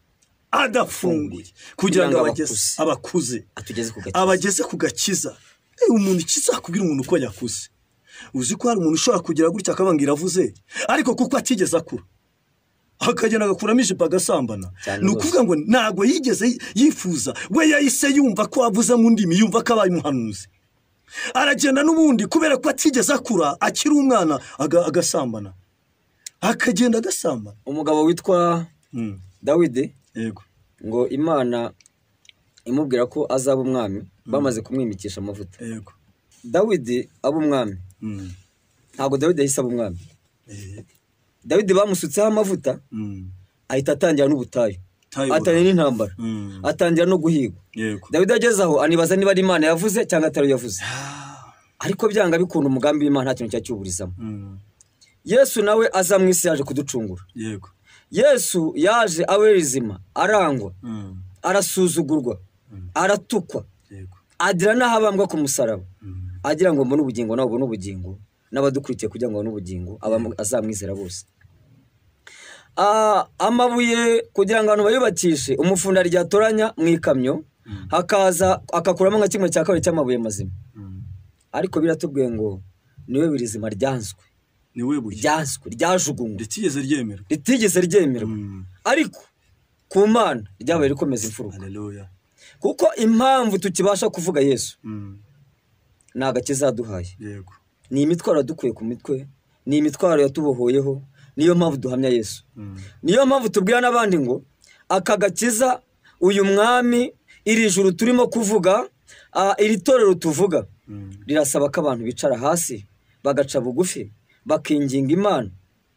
adafunguye kugira ngo abageze abakuze abageze ku gakiza umuntu kizakubwira umuntu ko yakuze uzi ko hari umuntu ushobora kugira gutya akabangira avuze ariko kuko atigeze akura akagenda agakuramo ijipo agasambana ni ukuvuga ngo ntago yigeze yifuza we yahise yumva ko avuze mu ndimi yumva ko abaye umuhanuzi aragenda n'ubundi kubera ko atigeze akura akiri umwana agasambana akagenda agasambana. Umugabo witwa Dawidi yego ngo Imana imubwira ko azaba umwami bamaze kumwimikisha amavuta. Yego Dawidi aba umwami ntabwo Dawidi yahise aba umwami. Dawidi bamusutseho amavuta ahita atangira n'ubutayu, atangira n'intambara, atangira no guhigwa. Dawidi ageze aho anibaza niba ari Imana yavuze cyangwa atari yavuze, ariko byanga bikunda umugambi w'Imana nta kintu cyacyuburizamo. Yesu nawe aza mu isi yaje kuducungura. Yego Yesu yaje awe rizima, arangwa, arasuzugurwa, aratukwa, agira n'ahabambwa ku musaraba, agira ngo mbone ubugingo nawe ubone ubugingo, n'abadukurikiye kugira ngo babone ubugingo azamwizera bose. Amabuye kugira ngo abantu bayubakishe, umufundi aryatoranya mu ikamyo, hakaza akakuramo nka kimwe cya kabiri cy'amabuye mazima. Ariko biratubwiye ngo niwe birizima ryanzwe, niwe buye ryanzwe, ryajugunywe, ritigeze ryemerwa, ritigeze ryemerwa. Ariko ku Mana ryabaye rikomeza imfuruka. Haleluya. Kuko impamvu tukibasha kuvuga Yesu ni agakiza yaduhaye. Yego ni imitwaro yadukuye ku mitwe, ni imitwaro yatubohoyeho, niyo mpamvu duhamya Yesu. Niyo mpamvu tubwira n'abandi ngo aka gakiza uyu mwami iri juru turimo kuvuga, iri torero tuvuga rirasaba ko abantu bicara hasi bagaca bugufi bakinginga Imana.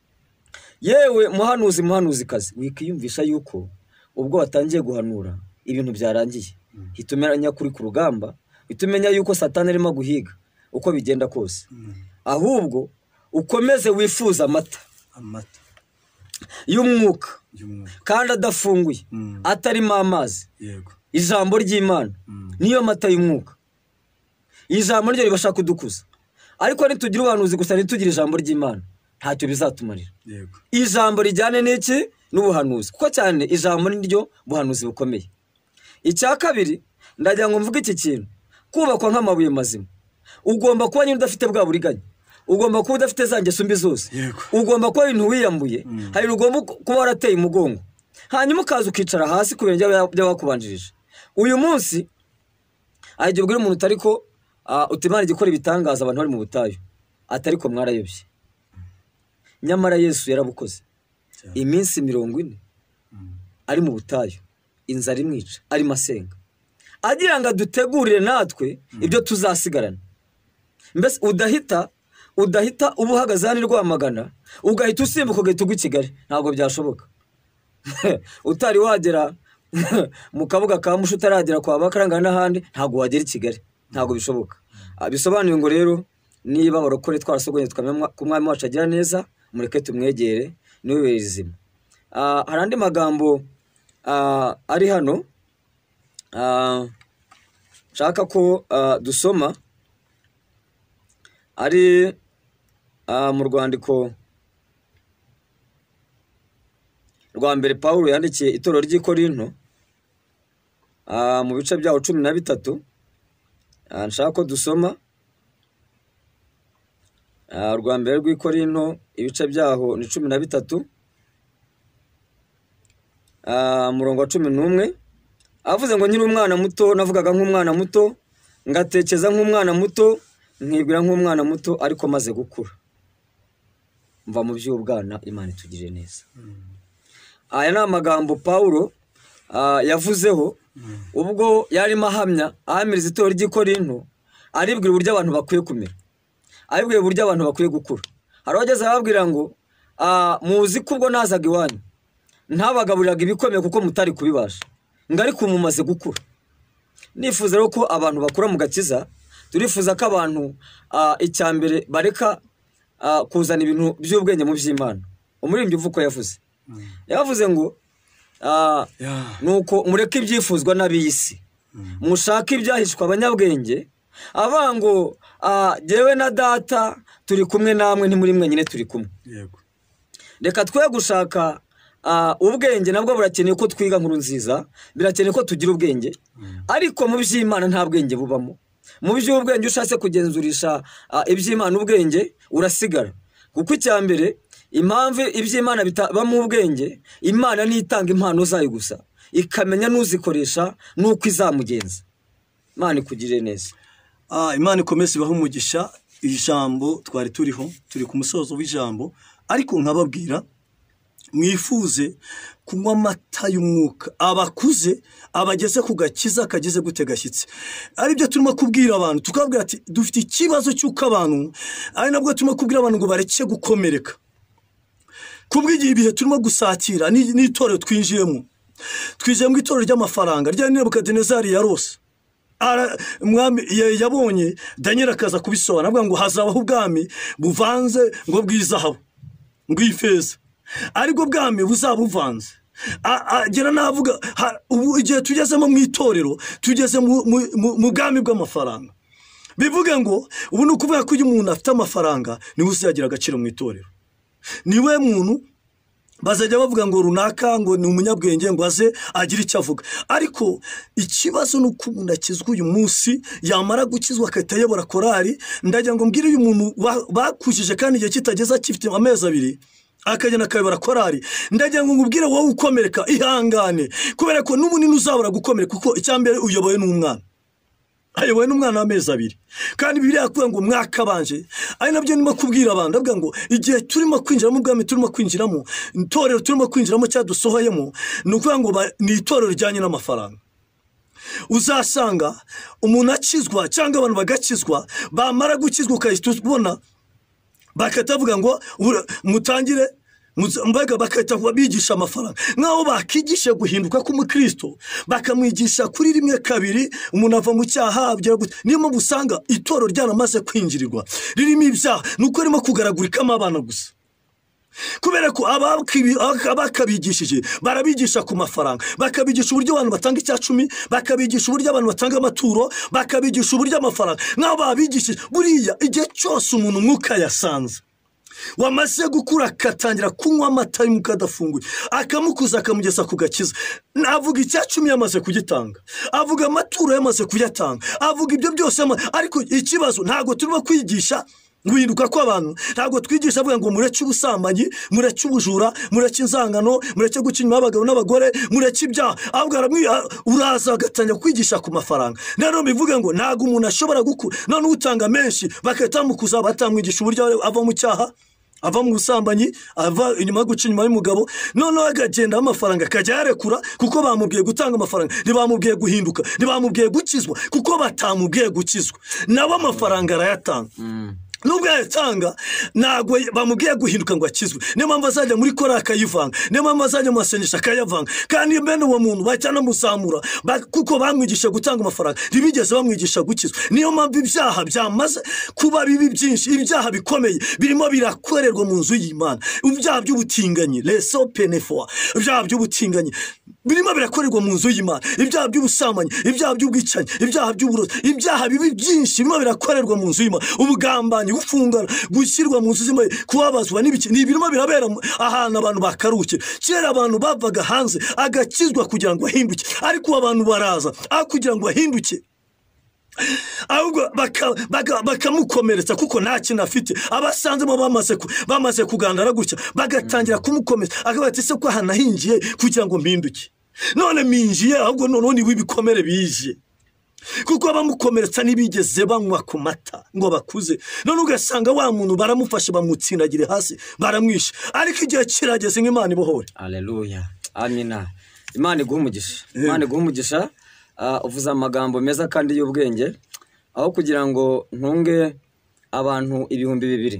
Yewe muhanuzi muhanuzikazi wikiyumvisha yuko ubwo watangiye guhanura ibintu byarangiye, hitumenya kuri ku rugamba, hitumenya yuko Satani arimo guhiga uko bigenda kose, ahubwo ukomeze wifuza amata amata y'umwuka kandi adafunguye, atarimo amazi. Yego ijambo ry'Imana niyo mata y'umwuka. Ijambo ryo ribasha kudukuza, ariko nitugira ubuhanuzi gusa ntitugire ijambo ry'Imana ntacyo bizatumarira. Yego ijambo rijyane n'iki n'ubuhanuzi, kuko cyane ijambo niryo buhanuzi bukomeye. Icya kabiri ndagira ngo mvuge iki kintu, kubakwa nk'amabuye mazima ugomba kuba nyine udafite bwa buriganya, ugomba kuba udafite za ngeso mbi zose, ugomba kuba ibintu wiyambuye, hari ugomba kuba warateye umugongo, hanyuma ukaza ukicara hasi ku bintu by'abakubanjirije. Uyu munsi agiye ubwira umuntu utari ko utimana igikora ibitangaza abantu bari mu butayu, atari ko mwarayobye. Nyamara Yesu yarabukoze iminsi mirongo ine ari mu butayu, inzara imwica, arimo asenga, agira ngo adutegurire natwe ibyo tuzasigarana. Mbese udahita udahita uba uhagaze hano Rwamagana ugahita usimbuka ugahita ugwa i Kigali, ntabwo byashoboka. Utari wagera mu kabuga ka Musha, utaragera kwa Bakaranga n'ahandi, ntabwo wagera i Kigali, ntabwo bishoboka. Bisobanuye ngo rero niba barokore twarasogonye tukamenya ko umwami wacu agira neza, mureke tumwegere, niwe bizima. Hari andi magambo ari hano nshaka ko dusoma, ari mu rwandiko rwa mbere Pawulo yandikiye itorero ry'i Korinto mu bice byaho cumi na bitatu. Nshaka ko dusoma urwa mbere rw'i Korinto ibice byaho ni cumi na bitatu, umurongo wa cumi n'umwe. Avuze ngo nkiri umwana muto navugaga nk'umwana muto, ngatekereza nk'umwana muto, nkibwira nk'umwana muto, ariko maze gukura mva mu by'ubwana, Imana itugirire neza. Aya ni amagambo Pawulo yavuzeho ubwo yarimo ahamya ahamiriza itorero ry'i Korinto, aribwira uburyo abantu bakwiye kumera, aribwira uburyo abantu bakwiye gukura. Hari abageze ababwira ngo muzi ko ubwo nazaga iwanyu ntabagaburiraga ibikomeye kuko mutari kubibasha, ngo ariko mumaze gukura. Nifuza rero ko abantu bakura mu gakiza, turifuza ko abantu icya mbere bareka kuzana ibintu by'ubwenge mu by'Imana. Umuririmbyi uvuga ko yavuze yavuze ngo nuko mureke ibyifuzwa n'ab'isi, mushaka ibyahishwa abanyabwenge, avuga ngo jyewe na data turi kumwe namwe, ntimuri mwenyine turi kumwe. Reka twe gushaka ubwenge, nabwo burakeneye ko twiga nkuru nziza, birakeneye ko tugira ubwenge, ariko mu by'Imana nta bwenge bubamo. Mu by'ubwenge ushatse kugenzurisha iby'Imana ubwenge urasigara, kuko icya mbere impamvu iby'Imana bitabamo ubwenge, Imana nitanga impano zayo gusa, ikamenya n'uzikoresha n'uko izamugenza. Imana ikugirire neza. Ah, Imana ikomeze ibahe umugisha. Ijambo twari turiho turi ku musozo w'ijambo, ariko nkababwira mwifuze kunywa amata y'umwuka, abakuze abageze ku gakiza kageze gute gashyitse. Ari byo turimo kubwira abantu, tukabwira ati dufite ikibazo cy'uko abantu, ari nabwo turimo kubwira abantu ngo bareke gukomereka kubw'igihe ibihe turimo gusatira n'itorero twinjiyemo. Twinjiye mu itorero ry'amafaranga rya Nebukadinezari yarose. Mwami yabonye Daniel akaza kubisobanura, avuga ngo hazabaho ubwami buvanze ngo bw'izahabu bw'ifeza, ariko bwami buzabuvanze. Agera navuga ubu igihe tugezemo mu itorero tugeze mu bwami bw'amafaranga. Bivuga ngo ubu ni ukuvuga ko iyo umuntu afite amafaranga niwe uzagira agaciro mu itorero, niwe muntu bazajya bavuga ngo runaka ngo ni umunyabwenge ngo aze agira icyo avuga. Ariko ikibazo ni uko umuntu akizwa uyu munsi, yamara gukizwa akahita ayobora korari. Ndagira ngo mbwire uyu muntu bakujije kandi igihe kitageze akifite amezi abiri akagenda akayobora korari, ndagira ngo ngubwire wowe ukomereka ihangane, kubera ko n'ubunini uzabura gukomereka, kuko icyambere uyoboye n'umwana, ayoboye n'umwana w'amezi abiri. Kandi Bibiliya yakuvuga ngo mwakabanje, ari nabyo ndimo kubwira abantu, ndavuga ngo igihe turimo kwinjiramo ubwami turimo kwinjiramo, itorero turimo kwinjiramo cyadusohoyemo, ni ukuvuga ngo ni itorero rijyanye n'amafaranga. Uzasanga umuntu akizwa cyangwa abantu bagakizwa, bamara gukizwa ukahita ubona bakatavuga ngo mutangire mbaga bakahita bigisha amafaranga, nkaho bakigisha guhinduka k'umukristo, bakamwigisha kuri rimwe kabiri umuntu ava mu cyaha. Niyo mpamvu usanga itorero ryanamaze kwinjirirwa ririmo ibyaha, nuko ririmo kugaragurikamo abana gusa, kubera ko abakabigishije barabigisha ku mafaranga, bakabigisha uburyo abantu batanga icyacumi, bakabigisha uburyo abantu batanga amaturo, bakabigisha uburyo amafaranga, nkaho babigishije. Buriya igihe cyose umuntu umwuka yasanze wamaze gukura akatangira kunywa amata y'umwuka adafunguye, akamukuza akamugeza ku gakiza, avuga icyacumi yamaze kugitanga, avuga amaturo yamaze kuyatanga, avuga ibyo byose. Ariko ikibazo ntabwo turimo kwigisha guhinduka kw'abantu, ntabwo twigisha avuga ngo mureke ubusambanyi, mureke ubujura, mureke inzangano, mureke guca inyuma y'abagabo n'abagore, mureke ibyaha. Ahubwo uraza agatangira kwigisha ku mafaranga. Rero bivuga ngo ntabwo umuntu ashobora gukura, none utanga menshi bagahita bamukuza, batamwigisha uburyo ava mu cyaha, ava mu busambanyi, ava inyuma guca inyuma y'umugabo, noneho agagenda amafaranga akajya yarekura, kuko bamubwiye gutanga amafaranga, ntibamubwiye guhinduka, ntibamubwiye gukizwa, kuko batamubwiye gukizwa, nabo amafaranga arayatanga. Nubwo yatanga ntabwo bamubwiye guhinduka ngo akizwe. Niyo mpamvu azajya muri korari akayivanga, niyo mpamvu azajya mu masengesho akayavanga, kandi mbene uwo muntu bajyana muzamura kuko bamwigisha gutanga amafaranga, ntibigeze bamwigisha gukizwa. Niyo mpamvu ibyaha byamaze kuba bibi byinshi, ibyaha bikomeye birimo birakorerwa mu nzu y'Imana. Ibyaha by'ubutinganyi, leso penefo, ibyaha by'ubutinganyi birimo birakorerwa mu nzu y'Imana, ibyaha by'ubusambanyi, ibyaha by'ubwicanyi, ibyaha by'uburozi, ibyaha bibi byinshi birimo birakorerwa mu nzu y'Imana. Ubugambanyi, gufungana, gushyirwa mu nzu z'Imana, kubabazwa n'ibiki, ni birimo birabera ahantu abantu bakarukira. Kera abantu bavaga hanze agakizwa kugira ngo ahinduke, ariko abantu baraza aho kugira ngo ahinduke, ahubwo bakamukomeretsa kuko nta kintu afite. Abasanzemo bamaze bamaze kugandara gutya, bagatangira kumukomeretsa, akavuga ati se ko hano ahingiye kugira ngo mpinduke, none minjiye ahubwo noneho ni wibikomere bije, kuko abamukomeretsa ntibigeze banywa ku mata ngo bakuze. None ugasanga wa muntu baramufashe bamutsindagire hasi baramwisha, ariko igihe kirageze nk'Imana ibohore. Haleluya, amina. Imana iguhe umugisha, Imana iguhe umugisha. Uvuze amagambo meza kandi y'ubwenge, aho kugira ngo ntunge abantu ibihumbi bibiri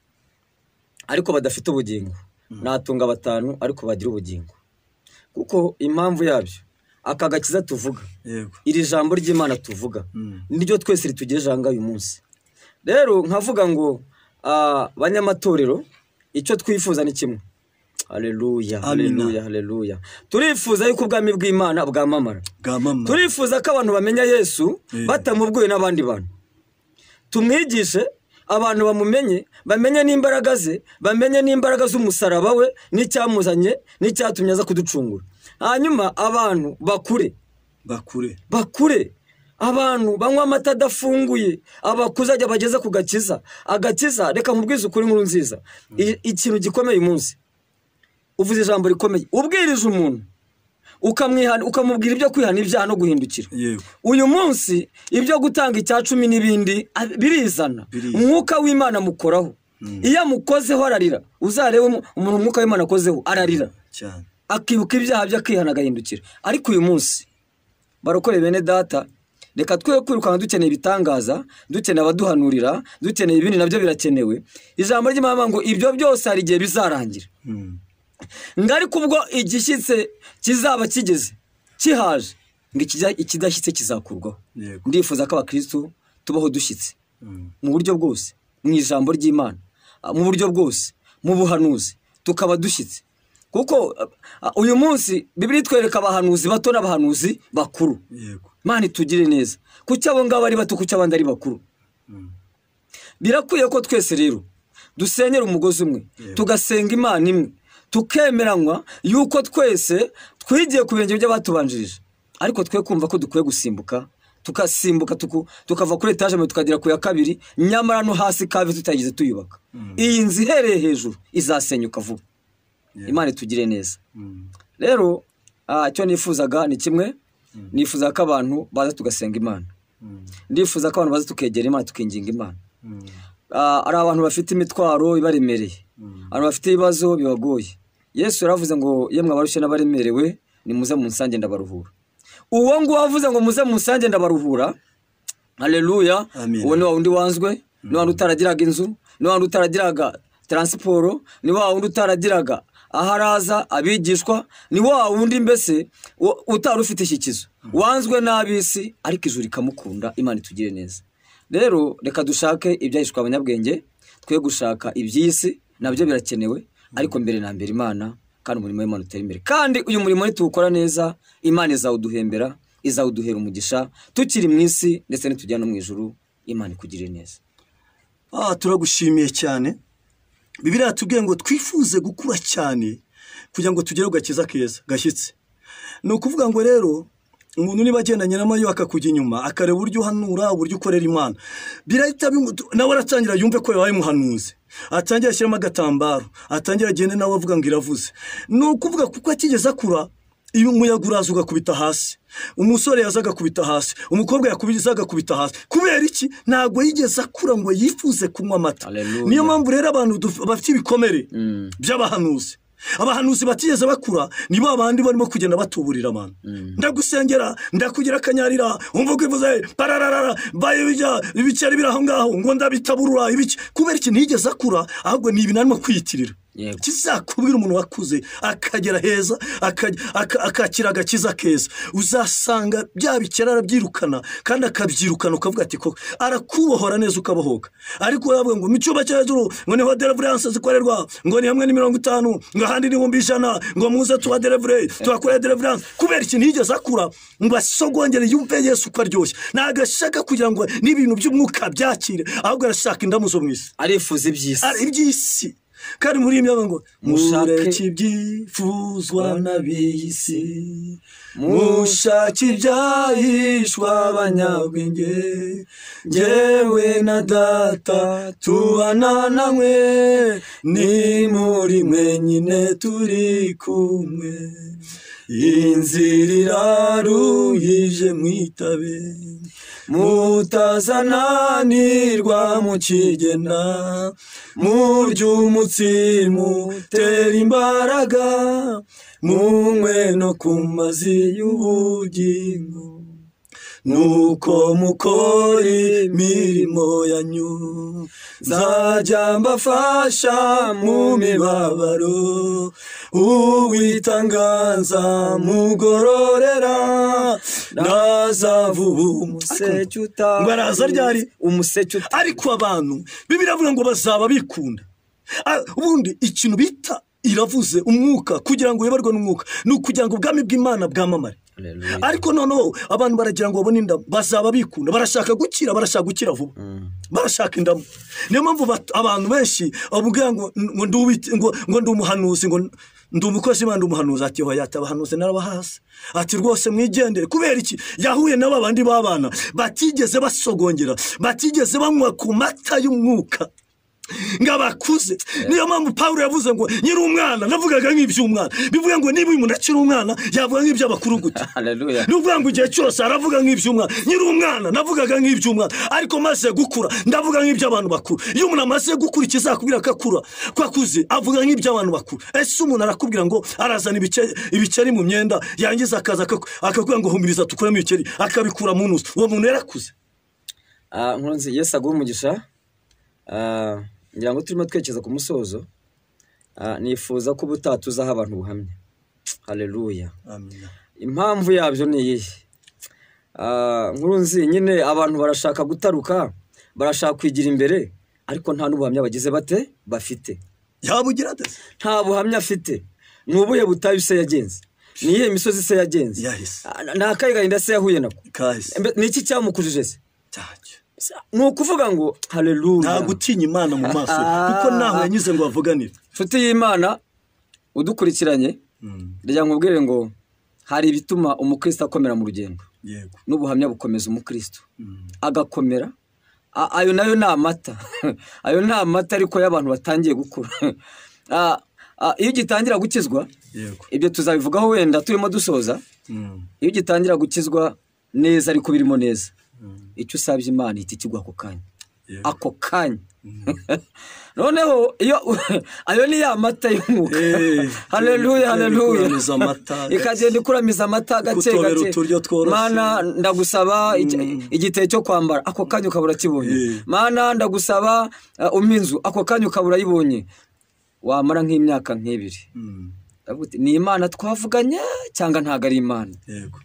ariko badafite ubugingo, natunga batanu ariko bagira ubugingo. Kuko impamvu yabyo aka gakiza tuvuga, iri jambo ry'Imana tuvuga, niryo twese ritugejeje aha uyu munsi. Rero nkavuga ngo banyamatorero, icyo twifuza ni kimwe. Haleluya, haleluya, haleluya. Turifuza yuko ubwami bw'Imana bwamamara. Turifuza ko abantu bamenya Yesu batamubwiwe n'abandi bantu. Tumwigishe abantu bamumenye, bamenye n'imbaraga ze, bamenye n'imbaraga z'umusaraba we, n'icyamuzanye, n'icyatumye aza kuducungura. Hanyuma abantu bakure, bakure, bakure. Abantu banywa amata adafunguye, abakuzajya bageze ku gakiza. Agakiza, reka nkubwize ukuri nkuru nziza. Ikintu gikomeye umunsi uvuze ijambo rikomeye, ubwirije umuntu ukamwihana ukamubwira ibyo kwihana ibyaha no guhindukira. Yego. Uyu munsi ibyo gutanga icya cumi n'ibindi a- birizana Biriza. umwuka w'Imana mukoraho. Iyo amukozeho ararira, uzarebe umu- umuntu umwuka w'Imana akozeho ararira cyane. akibuka ibyaha bye akihana agahindukira. Ariko uyu munsi barokore bene data, reka twe kwirukanka dukeneye ibitangaza, dukeneye abaduhanurira, dukeneye ibindi nabyo birakenewe. Ijambo ry'Imana ngo ibyo byose hari igihe bizarangira. Mm. Ngari kubwo igishyitse kizaba kigeze kihaje ngo ikijya- ikidashyitse kizakurwaho. Yego. Ndifuza ko abakristo tubaho dushyitse Mm. mu buryo bwose, mu ijambo ry'Imana, ah, mu buryo bwose, mu buhanuzi tukaba dushyitse. Kuko ah, uyu munsi Bibiliya itwereka abahanuzi bato n'abahanuzi bakuru. Yego. Mana itugire neza. Kuki abo ngabo ari bato, kuki abandi ari bakuru? Mm. Birakwiye ko twese rero dusenyera umugozi umwe, Yego. tugasenga Imana imwe, tukemeranywa yuko twese twigiye ku birenge by'abatubanjirije. Ariko twe kumva ko dukwiye gusimbuka, tukasimbuka tuku, tukava kuri etaje mbere tukagera ku ya kabiri, nyamara no hasi kave tutagize tuyubaka. Iyi nzu ihereye hejuru izasenyuka vuba. Yego. Imana itugire neza. Mm. Rero ah, icyo nifuzaga ni kimwe, nifuza ko abantu baza tugasenga Imana. Mm. Ndifuza ko abantu baza tukegera Imana tukinginga Imana. Mm. Ah, ari abantu bafite imitwaro ibaremereye, abantu bafite ibibazo bibagoye. Yesu yaravuze ngo yemwe abarushye n'abaremerewe nimuze mu nsange ndabaruhura. Uwo ngo wavuze ngo muze mu nsange ndabaruhura, haleluya, Amen. uwo ni wa wundi wanzwe, ni wa wundi utaragiraga inzu, ni wa wundi utaragiraga transport, ni wa wundi utaragiraga aharaza abigishwa, ni wa wundi mbese wo- utari ufite ishyikizo, wanzwe n'abisi ariko ijuru ikamukunda. Imana itugire neza. Rero reka dushake ibyahishwe abanyabwenge, twe gushaka iby'isi nabyo birakenewe, ariko mbere na mbere Imana, kandi umurimo w'Imana utera imbere. Kandi uyu murimo nituwukora neza, Imana izawuduhembera, izawuduhera umugisha tukiri mu isi ndetse nitujya no mu ijuru. Imana ikugire neza. Ah, turagushimiye cyane. Bibiliya yatubwiye ngo twifuze gukura cyane kugira ngo tugere ku gakiza keza gashyitse. Ni ukuvuga ngo rero umuntu niba agendanye n'amayo akakujya inyuma akareba uburyo uhanura, uburyo ukorera Imana, birahita bimu- nawe aratangira yumve ko yabaye umuhanuzi, atangira ashyiramo agatambaro, atangira agende nawe avuga ngo iravuze. Ni ukuvuga kuko atigeze akura, iyo umuyaga uraza ugakubita hasi, umusore yaza agakubita hasi, umukobwa yakubiza agakubita hasi. Kubera iki? Ntabwo yigeze akura ngo yifuze kunywa amata. Hallelujah. Niyo mpamvu rero abantu duf- bafite ibikomere Mm. by'abahanuzi, abahanuzi batigeze bakura nibo abandi barimo kugenda batuburira abantu. Ndagusengera, ndakugira akanyarira, umva ko ivuze pararara bayibya ibiceri biraho ngaho ngo ndabitaburura ibiki. Kubera iki ntigeze akura, ahubwo ni ibintu arimo kwiyitirira. Yego. Kizakubwira umuntu wakuze akagera heza, akaj- aka- akakira agakiza keza, uzasanga bya bikera arabyirukana, kandi akabyirukana ukavuga ati koko arakubohora neza ukabohoka. Ariko uravuga ngo mu cyumba cyo hejuru ngo niho deliverance zikorerwa, ngo ni hamwe ni mirongo itanu, ngo ahandi ni ibihumbi ijana, ngo muze tuba delivere tuhakorera deliverance. Kubera iki ntigeze akura ngo asogongere yumve Yesu ko aryoshye. Nagashaka kugira ngo n'ibintu by'umwuka byakire, ahubwo arashaka indamu zo mu isi, Arifuza iby'isi. ari iby'isi. Kandi muri iyi myaka ngo Mushake- mureke ibyifuzwa n'ab'isi, mushake ibyahishwa abanyabwenge, njyewe na data tubana namwe, ni muri mwenyine turi kumwe, inzira iraruhije mwitabe, mutazananirwa mukigena, murya umutsima utera imbaraga, munywe no ku mazi y'ubugingo, nuko mukora imirimo yanyu, nzajya mbafasha mu mibabaro, uwitanganza mugororera, nazavuba umuseke uta ngo araza ryari umuseke uta ariko abantu Bibiliya iravuga ngo bazaba bikunda. Ah, ubundi ikintu bita iravuze umwuka, kugira ngo uyoborwe n'umwuka ni ukugira ngo ubwami bw'Imana bwamamare. Hallelujah. Ariko noneho abantu baragira ngo babone indamu, bazaba bikunda, barashaka gukira, barashaka gukira vuba, barashaka indamu. Niyo mpamvu bat- abantu benshi bavuga ngo ngo ndi uwit- ngo ngo ndi umuhanuzi, ngo ndi umukozi w'Imana, ndi umuhanuzi. Ati hoya, atabahanuzi narabahasa, ati rwose mwigendere. Kubera iki? Yahuye n'aba bandi b'abana batigeze basogongera, batigeze banywa ku mata y'umwuka. ngabakuze niyo mpamvu Paulo yavuze ngo nyiri umwana navugaga nk'iby'umwana bivuga ngo niba umuntu akiri umwana yavuga nk'iby'abakuru gute haleluya nuvuga ngo igihe cyose aravuga nk'iby'umwana nyiri umwana navugaga nk'iby'umwana ariko maze gukura ndavuga nk'iby'abantu bakuru iyo umuntu amaze gukura ikizakubwira ko akura ko akuze avuga nk'iby'abantu bakuru ese umuntu arakubwira ngo arazana ibiceri mu myenda yangiza akaza akavuga ngo humiriza tukuremo ibiceri akabikura mu ntuzi uwo muntu yarakuze. ah nkunzi Yesu aguha umugisha. ah ngira ngo turimo twekeza ku musozo. ah nifuza ko ubutatuzaho abantu buhamya. Haleluya. Amen. Impamvu yabyo ni iyihe? ah nkunzi nyine abantu barashaka gutaruka, barashaka kwigira imbere, ariko nta n'ubuhamya bagize bate bafite. Yabugira ate? Nta buhamya afite. Nubuye butayu se yagenze. Niye misozi se yagenze. Yahise. Nta kayigahinda se yahuye nako. Kahise. Ni iki cyamukujije se? Cyacyo. Nukuvuga ngo haleluya. Nta gutinya Imana mu maso kuko naho yanyuze ngo bavuganire. Nshuti y'Imana udukurikiranye, rya nkubwire ngo hari ibituma umukristo akomera mu rugendo. Yego. N'ubuhamya bukomeza umukristo. Agakomera. Ayo nayo ni amata. Ayo ni amata ariko y'abantu batangiye gukura. Iyo gitangira gukizwa, ibyo tuzabivugaho wenda turimo dusoza. Iyo gitangira gukizwa neza ariko birimo neza, icyo usabye Imana iti kigwa ako kanya. Ako kanya. Noneho iyo ayo ni ya mata y'umwuka. Haleluya, haleluya. Ikagenda ikuramiza amata gake gake. Mana ndagusaba igiteye cyo kwambara, ako kanya ukabura kibonye. Mana ndagusaba uminzu, ako kanya ukabura yibonye. Wamara nk'imyaka nk'ibiri. Ni Imana twavuganye cyangwa ntago ari Imana? Yego.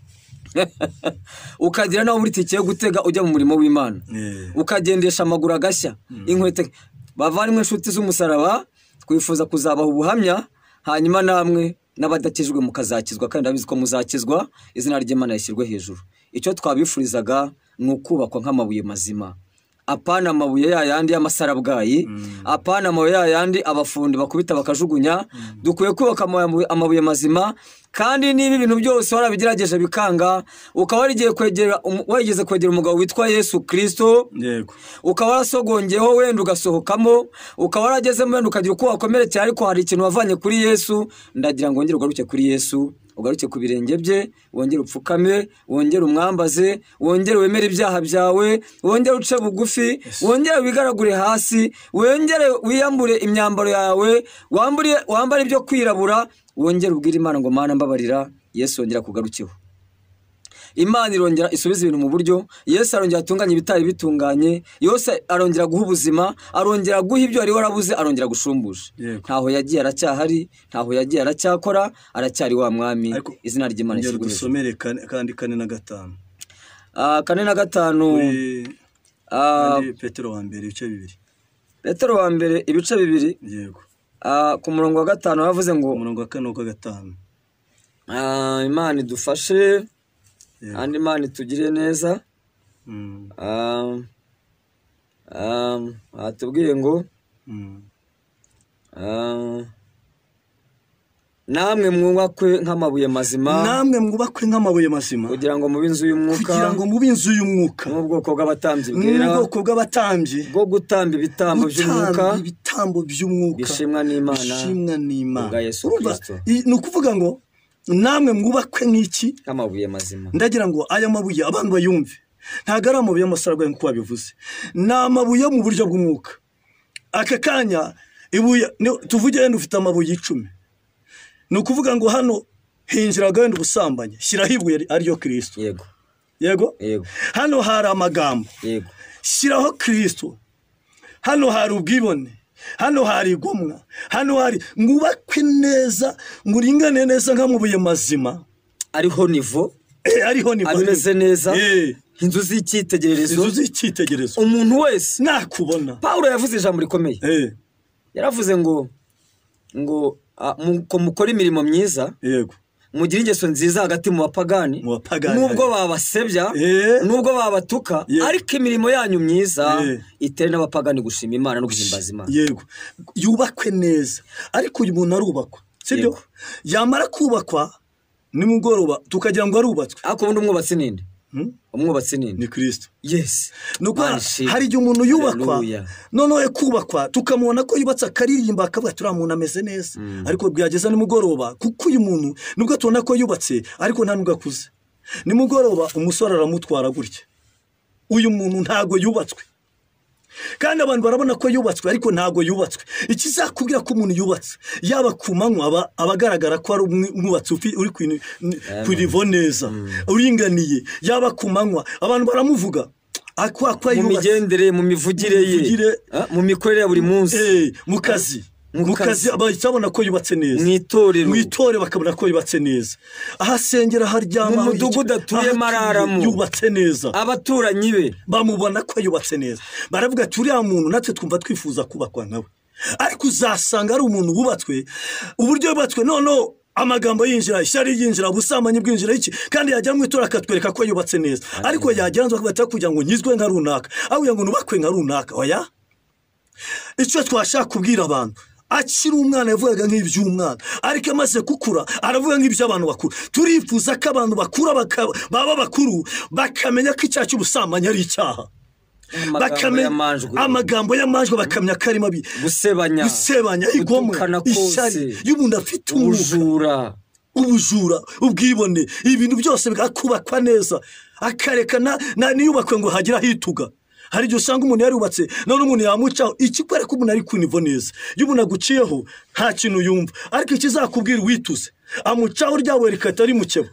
Ukagira naho muri tikiye gutega ujya mu murimo w'Imana. Ukagendesha amaguru agashya, inkwete. Bavandimwe inshuti z'umusaraba, twifuza kuzabaha ubuhamya, hanyuma namwe n'abadakijwe mukazakizwa kandi ndabizi ko muzakizwa, izina ry'Imana rishyirwe hejuru. Icyo twabifurizaga ni ukubakwa nk'amabuye mazima. Apana amabuye yayandi y'amasarabwayi, mm. apana amabuye yayandi abafundi bakubita bakajugunya. mm. Dukwiye kubaka amabuye mazima, kandi niba ibintu byose warabigerageje bikanga, ukaba warigiye kwegera wageze kwegera umugabo witwa Yesu Kristo. Yego. Ukaba warasogongeho wenda ugasohokamo, ukaba waragezemo wenda ukagira uko wakomerekera, ariko hari ikintu wavanye kuri Yesu. Ndagira ngo ngire ugaruke kuri Yesu, ugaruke ku birenge bye, wongere upfukame, wongere umwambaze, wongere wemere ibyaha byawe, wongere uce bugufi, yes. wongere wigaragure hasi, wongere wiyambure imyambaro yawe, wambure wambare ibyo kwirabura, wongere ubwire Imana ngo Mana mbabarira. Yesu yongera kugarukiho. Imana irongera isubiza ibintu mu buryo. Yesu arongera atunganya ibitari bitunganye. Yose arongera guha ubuzima, arongera guha ibyo ari warabuze, arongera gushumbusha. Ntaho yagiye aracyahari, ntaho yagiye aracyakora, aracyari wa mwami. Izina ry'Imana rishyirwe hejuru. Dusomere kandi kane na gatanu. Ah kane na gatanu. Ah Petero wa mbere ibice bibiri. Petero wa mbere ibice bibiri. Yego. Ah ku murongo wa gatanu bavuze ngo umurongo wa kane uko gatanu. Ah Imana idufashe. Andi Imana itugire neza. Mm. Um, um, atubwiye ngo mm. uh, namwe mwubakwe nk'amabuye mazima. Namwe mwubakwe nk'amabuye mazima kugira ngo mu binzu y'umwuka, kugira ngo mu binzu y'umwuka, mu bwoko bw'abatambyi bwera, mu bwoko bw'abatambyi bwo gutamba ibitambo by'umwuka, ibitambo by'umwuka bishimwa n'Imana, bishimwa n'Imana bwa Yesu Kristo. Ni ukuvuga ngo namwe mwubakwe nk'iki? Nk'amabuye mazima. Ndagira ngo aya mabuye abantu bayumve, ntago ari amabuye y'amasarabwayi nk'uko babivuze, ni amabuye mu buryo bw'umwuka. Aka kanya ibuye tuvuge yenda ufite amabuye icumi, ni ukuvuga ngo hano hinjiraga wenda ubusambanyi, shyiraho ibuye ariyo Kristo. Yego. Yego? Yego. Hano hari amagambo. Yego. Shyiraho Kristo. Hano hari ubwibone, hano hari igomwa, hano hari mwubakwe neza, muringane neza nk'amabuye mazima. Ariho nivo. Eh ariho nivo. Ameze neza. Eh. Inzu z'icyitegererezo. Inzu z'icyitegererezo. Umuntu wese nakubona. Paulo yavuze ijambo rikomeye. Eh. Yaravuze ngo ngo muko mukora imirimo myiza. Yego. Mugira ingeso nziza hagati mu bapagani, nubwo babasebya, nubwo babatuka, ariko imirimo yanyu myiza itere n'abapagani gushima Imana no guhimbaza Imana. Yego. Yubakwe neza. Ariko uyu muntu arubakwa, sibyo? Yamara kubakwa nimugoroba tukagira ngo arubatswe. Ako bundi umwubatsi ninde? umwubatsi ni ni Kristo. yes nuko hari igihe umuntu yubakwa noneho kubakwa tukamubona ko yubatse akaririmba akavuga turi umuntu ameze neza ariko byageza nimugoroba kuko uyu muntu nubwo tubona ko yubatse ariko nta nubwo akuze nimugoroba umusore aramutwara gutya uyu muntu ntago yubatswe kandi abantu barabona ko yubatswe ariko ntago yubatswe ikizakubwira ko umuntu yubatse yaba kumanywa abagaragara ko ari umwubatsi uri kwirivo neza uringaniye yaba kumanywa abantu baramuvuga akwa kwa yubatse mu migendere mu mivugire ye mu mikorere ya buri munsi eh mu kazi mu kazi abayabona ko yubatse neza mwitorero mwitorero bakabona ko yubatse neza ahasengera haryama mu mudugudu atuye mararamo yubatse neza abaturanyi be bamubona ko yubatse neza baravuga turi ya muntu natwe twumva twifuza kubakwa nawe ariko uzasanga ari umuntu wubatswe uburyo yubatswe none amagambo yinjira ishyari yinjira ubusambanyi bwinjira iki kandi yajya mu itora akatwereka ko yubatse neza ariko yajyanzwe akabata kugira ngo nyizwe nka runaka aho ngo nubakwe nka runaka oya icyo twashaka kubwira abantu akiri umwana yavugaga nk'iby'umwana ariko amaze gukura aravuga nk'iby'abantu bakuru turifuza ko abantu bakura baba bakuru bakamenya ko icyaha cy'ubusambanyi ari icyaha bakamenya amagambo y'amanjwe bakamenya ko ari mabi gusebanya gusebanya igomwe ishyari y'umuntu afite ubujura ubujura ubwibone ibintu byose bigakubakwa neza akarekana niyubakwe ngo hagira hituga hari igihe usanga umuntu yarubatse none umuntu yamucaho ikikwere ko umuntu ari kwinivo neza iyo umuntu aguciyeho nta kintu yumva ariko ikizakubwira wituze amucaho ryawe rikata ari mukeba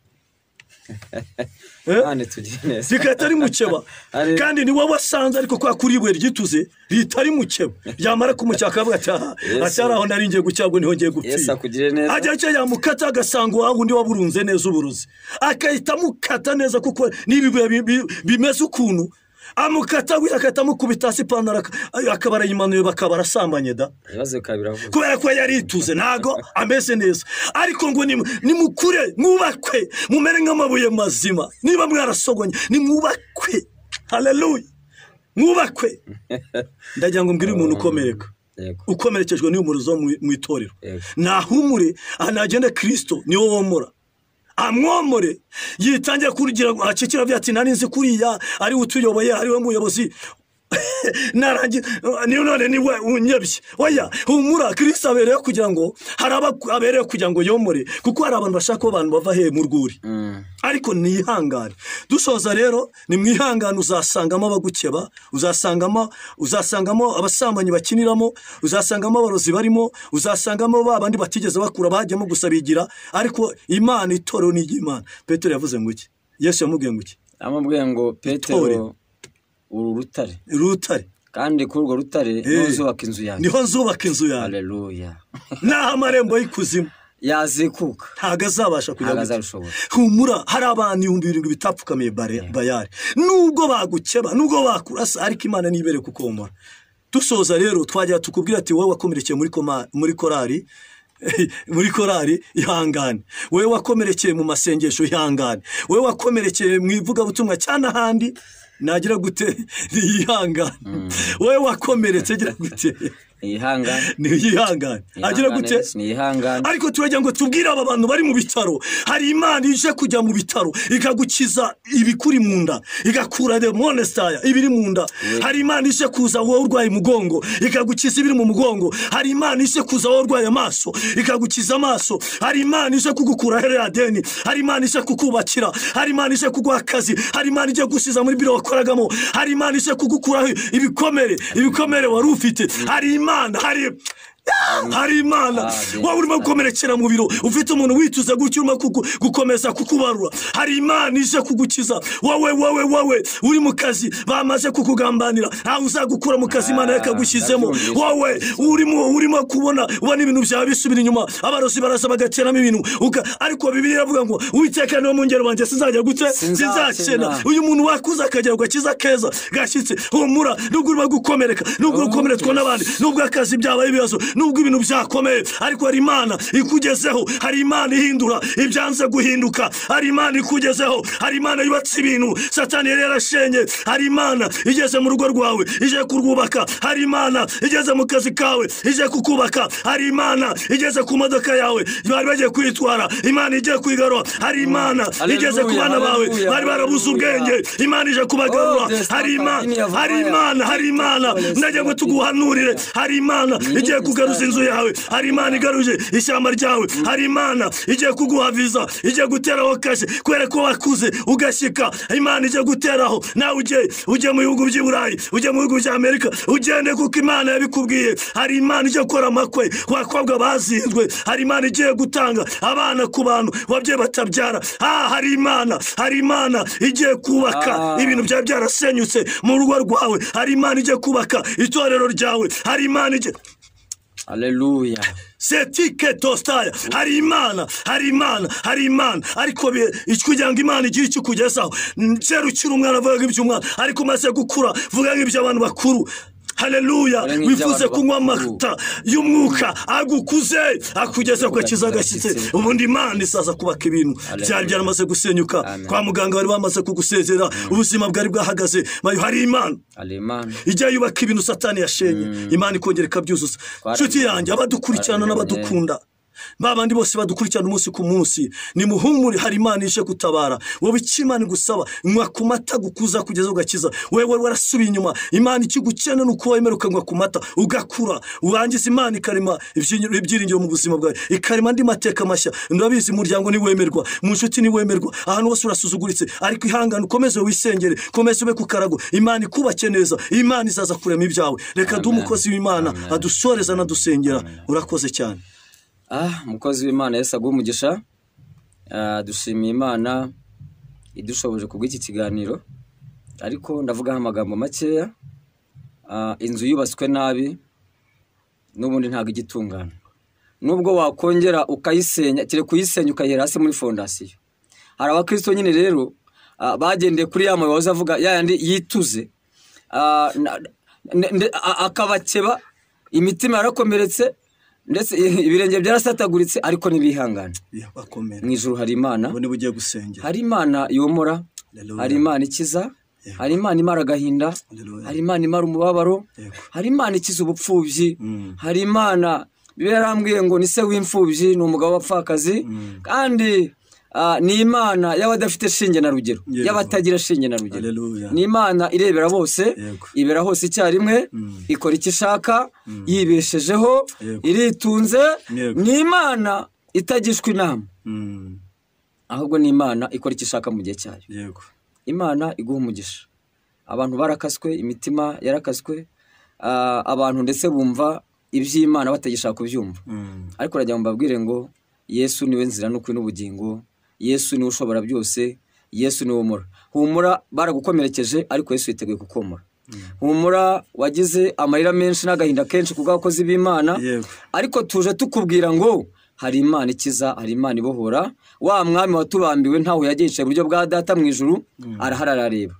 rikata ari mukeba kandi ni wowe wasanze ariko kwa kuri ibuye ryituze ritari mukeba yamara kumucyaka avuga ati aha acyari aho nari ngiye gucyabwo niho ngiye gupfira ajya cyo yamukata agasanga wa wundi waburunze neza uburuzi akahita mukata neza kuko n'ibibuye bimeze ukuntu amukata akata mukubita sipantara akabara yimanuye bakabara sambanye da yaze kabira kubera ko yarituze nago ameze neza ariko ngo ni mukure mwubakwe mumere nk'amabuye mazima niba mwarasogonye ni mwubakwe haleluya mwubakwe ndagira ngo mbwire umuntu ukomereka ukomerekejwe n'umuruzo mu itorero nahumure anagenda Kristo niwo womora amwomore yitangira kurugira ngo acikira byati nari nzi kuriya ari utuyoboye ari we muyobozi narangi niyo none ni we unyebye oya humura Kristo abereye kugira ngo haraba abereye kugira ngo yomore kuko hari abantu bashaka abantu bava he mu rwuri ariko nihangane dusoza rero ni mwihangane uzasangamo abagukeba uzasangamo uzasangamo abasambanyi bakiniramo uzasangamo abarozi barimo uzasangamo babandi batigeze bakura bajyamo gusabigira ariko Imana itoro ni Imana Petero yavuze ngo iki Yesu yamubwiye ngo iki amubwiye ngo Petero uru rutare rutare kandi kuri urwo rutare niho nzubaka inzu yanjye niho nzubaka inzu yanjye haleluya naho amarembo y'ikuzimu yazikuka ntago azabasha kujya azarushoboye humura hari abantu ibihumbi birindwi bitapfukamiye bayari nubwo bagukeba nubwo bakurasa ariko Imana nibere kukomora dusoza rero twajya tukubwira ati wowe wakomerekeye muri koma muri korari muri korari ihangane wowe wakomerekeye mu masengesho ihangane wowe wakomerekeye mu ivuga butumwa cyane ahandi nagira gute yihangane wowe wakomeretse gira gute ihangane ni ihangane agira gute ni ihangane ariko turajya ngo tubwire aba bantu bari mu bitaro hari Imana ije kujya mu bitaro ikagukiza ibikuri mu nda igakura demonestaya ibiri mu nda hari Imana ije kuza wowe urwaye mugongo ikagukiza ibiri mu mugongo hari Imana ije kuza wowe urwaye amaso ikagukiza amaso hari Imana ije kugukura heradeni hari Imana ije kukubakira hari Imana ije kuguha akazi hari Imana ije gusiza muri biro wakoragamo hari Imana ije kugukura ibikomere ibikomere wari ufite hari Imana hari hari Imana wowe urimo gukomerekera mu biro ufite umuntu wituza gutyo urimo gukomeza kukubarura hari Imana ije kugukiza wowe wowe wowe uri mu kazi bamaze kukugambanira aho uzagukura mu kazi Imana yakagushyizemo wowe urimo urimo kubona ubona ibintu byawe bisubira inyuma abarozi baraza bagaceramo ibintu ariko Bibiliya iravuga ngo Uwiteka niwe mungero wanjye sinzajya gute sinzakena uyu muntu wakuza akagera ugakiza keza gashyitse humura nubwo urimo gukomereka nubwo ukomeretswa n'abandi nubwo akazi byabaye ibibazo nubwo ibintu byakomeye ariko hari Imana ikugezeho, hari Imana ihindura ibyanze guhinduka, hari Imana ikugezeho, hari Imana yubatse ibintu Satani yari yarashenye, hari Imana igeze mu rugo rwawe ije kurwubaka, hari Imana igeze mu kazi kawe ije kukubaka, hari Imana igeze ku modoka yawe bari bagiye kwitwara, Imana igiye kwigarura, hari Imana igeze ku bana bawe bari barabuze ubwenge, Imana ije kubagarura, hari Imana hari Imana hari Imana ndagiye ngo tuguhanurire, hari Imana igiye kugaruza inzu yawe, hari Imana igaruje ishyamba ryawe, hari Imana igiye kuguha viza, igiye guteraho kashe kwere ko wakuze ugashyika, Imana igiye guteraho nawe uje uje mu bihugu by'i Burayi, uje mu bihugu bya Amerika, ugende kuko Imana yabikubwiye, hari Imana igiye gukora amakwe ku bakobwa bazinzwe, hari Imana igiye gutanga abana ku bantu wabye batabyara, ah hari Imana hari Imana igiye kubaka ibintu bya byarasenyutse mu rugo rwawe, hari Imana igiye kubaka itorero ryawe, hari Imana igiye Haleluya. Setike tostaya, hari Imana hari Imana hari Imana ariko kugira ngo Imana igire icyo kugezaho, cyero ukiri umwana avuga iby'umwana ariko maze gukura vuga nk'ibyo abantu bakuru. Haleluya. Wifuze kunywa amata y'umwuka agukuze akugeza ku kiza gashyitse, ubundi Imana isaza kubaka ibintu byari byaramaze gusenyuka. Kwa muganga bari bamaze kugusezera, ubuzima bwari bwahagaze, hari Imana ijya yubaka ibintu Satani yashenye, Imana ikongera ikabyuzuza. Nshuti yanjye, abadukurikirana n'abadukunda, babandi bose badukurikirana umunsi ku munsi, ni muhumure, hari Imana ije gutabara. Wowe ikimana gusaba nywa ku mata gukuza kugeza ugakiza, wewe warasubiye inyuma, Imana ikigukena nuko wemeruka nywa ku mata ugakura, urangiza Imana ikarema ibyiringiro mu buzima bwawe, ikarema andi mateka mashya. Ndabizi umuryango ni wemerwa, mu nshuti ni wemerwa, ahantu hose urasuzuguritse, ariko ihangane ukomeze wisengere, komeze ube ku karago, Imana ikubake neza, Imana izaza kurema ibyawe. Reka du umukozi w'Imana adusoreza nadusengera. Urakoze cyane. Ah, mukozi w'Imana Yesu aguha umugisha. Ah, dushimiye Imana idushoboje kubw'iki kiganiro, ariko ndavuga amagambo makeya. Ah, inzu yubatswe nabi n'ubundi ntago igitungana, nubwo wakongera ukayisenya, kire kuyisenya ukayera hasi muri fondasiyo. Hari abakristo nyine rero ah, bagendeye kuri ya mabazo avuga ya yandi yituze, ah, akabakeba imitima yarakomeretse ndetse ibirenge byarasataguritse, ariko nibihangana. Mu ijuru hari Imana, hari Imana yomora, hari Imana ikiza, hari Imana imara agahinda, hari Imana imara umubabaro, hari Imana ikiza ubupfubyi, hari Imana birambwiye ngo ni se w'imfubyi ni umugabo wapfakazi, kandi Uh, ni Imana y'abadafite shinge na rugero, y'abatagira shinge na rugero. Ni Imana irebera bose, Yego. Ibera hose icyarimwe, mm. ikora icyo ishaka, mm. yibeshejeho, Yego. Iritunze. Yego. Ni Imana itagishwa inama, mm. ahubwo ni Imana ikora icyo ishaka mu gihe cyayo. Yego. Imana iguha umugisha. Abantu barakaswe, imitima yarakaswe, uh, abantu ndetse bumva iby'Imana batagishaka kubyumva, mm. ariko rajya mbabwire ngo Yesu niwe nzira n'ukuri n'ubugingo, Yesu niwe ushobora byose, Yesu niwe umura. Humura baragukomerekeje, ariko Yesu yiteguye kukomora. Mm. Humura wagize amarira menshi n'agahinda kenshi kubw'abakozi b'Imana, Yego. Ariko tuje tukubwira ngo hari Imana ikiza, hari Imana ibohora. Wa mwami watubambiwe ntaho yagiye buryo bwa data mu ijuru, mm. araharara areba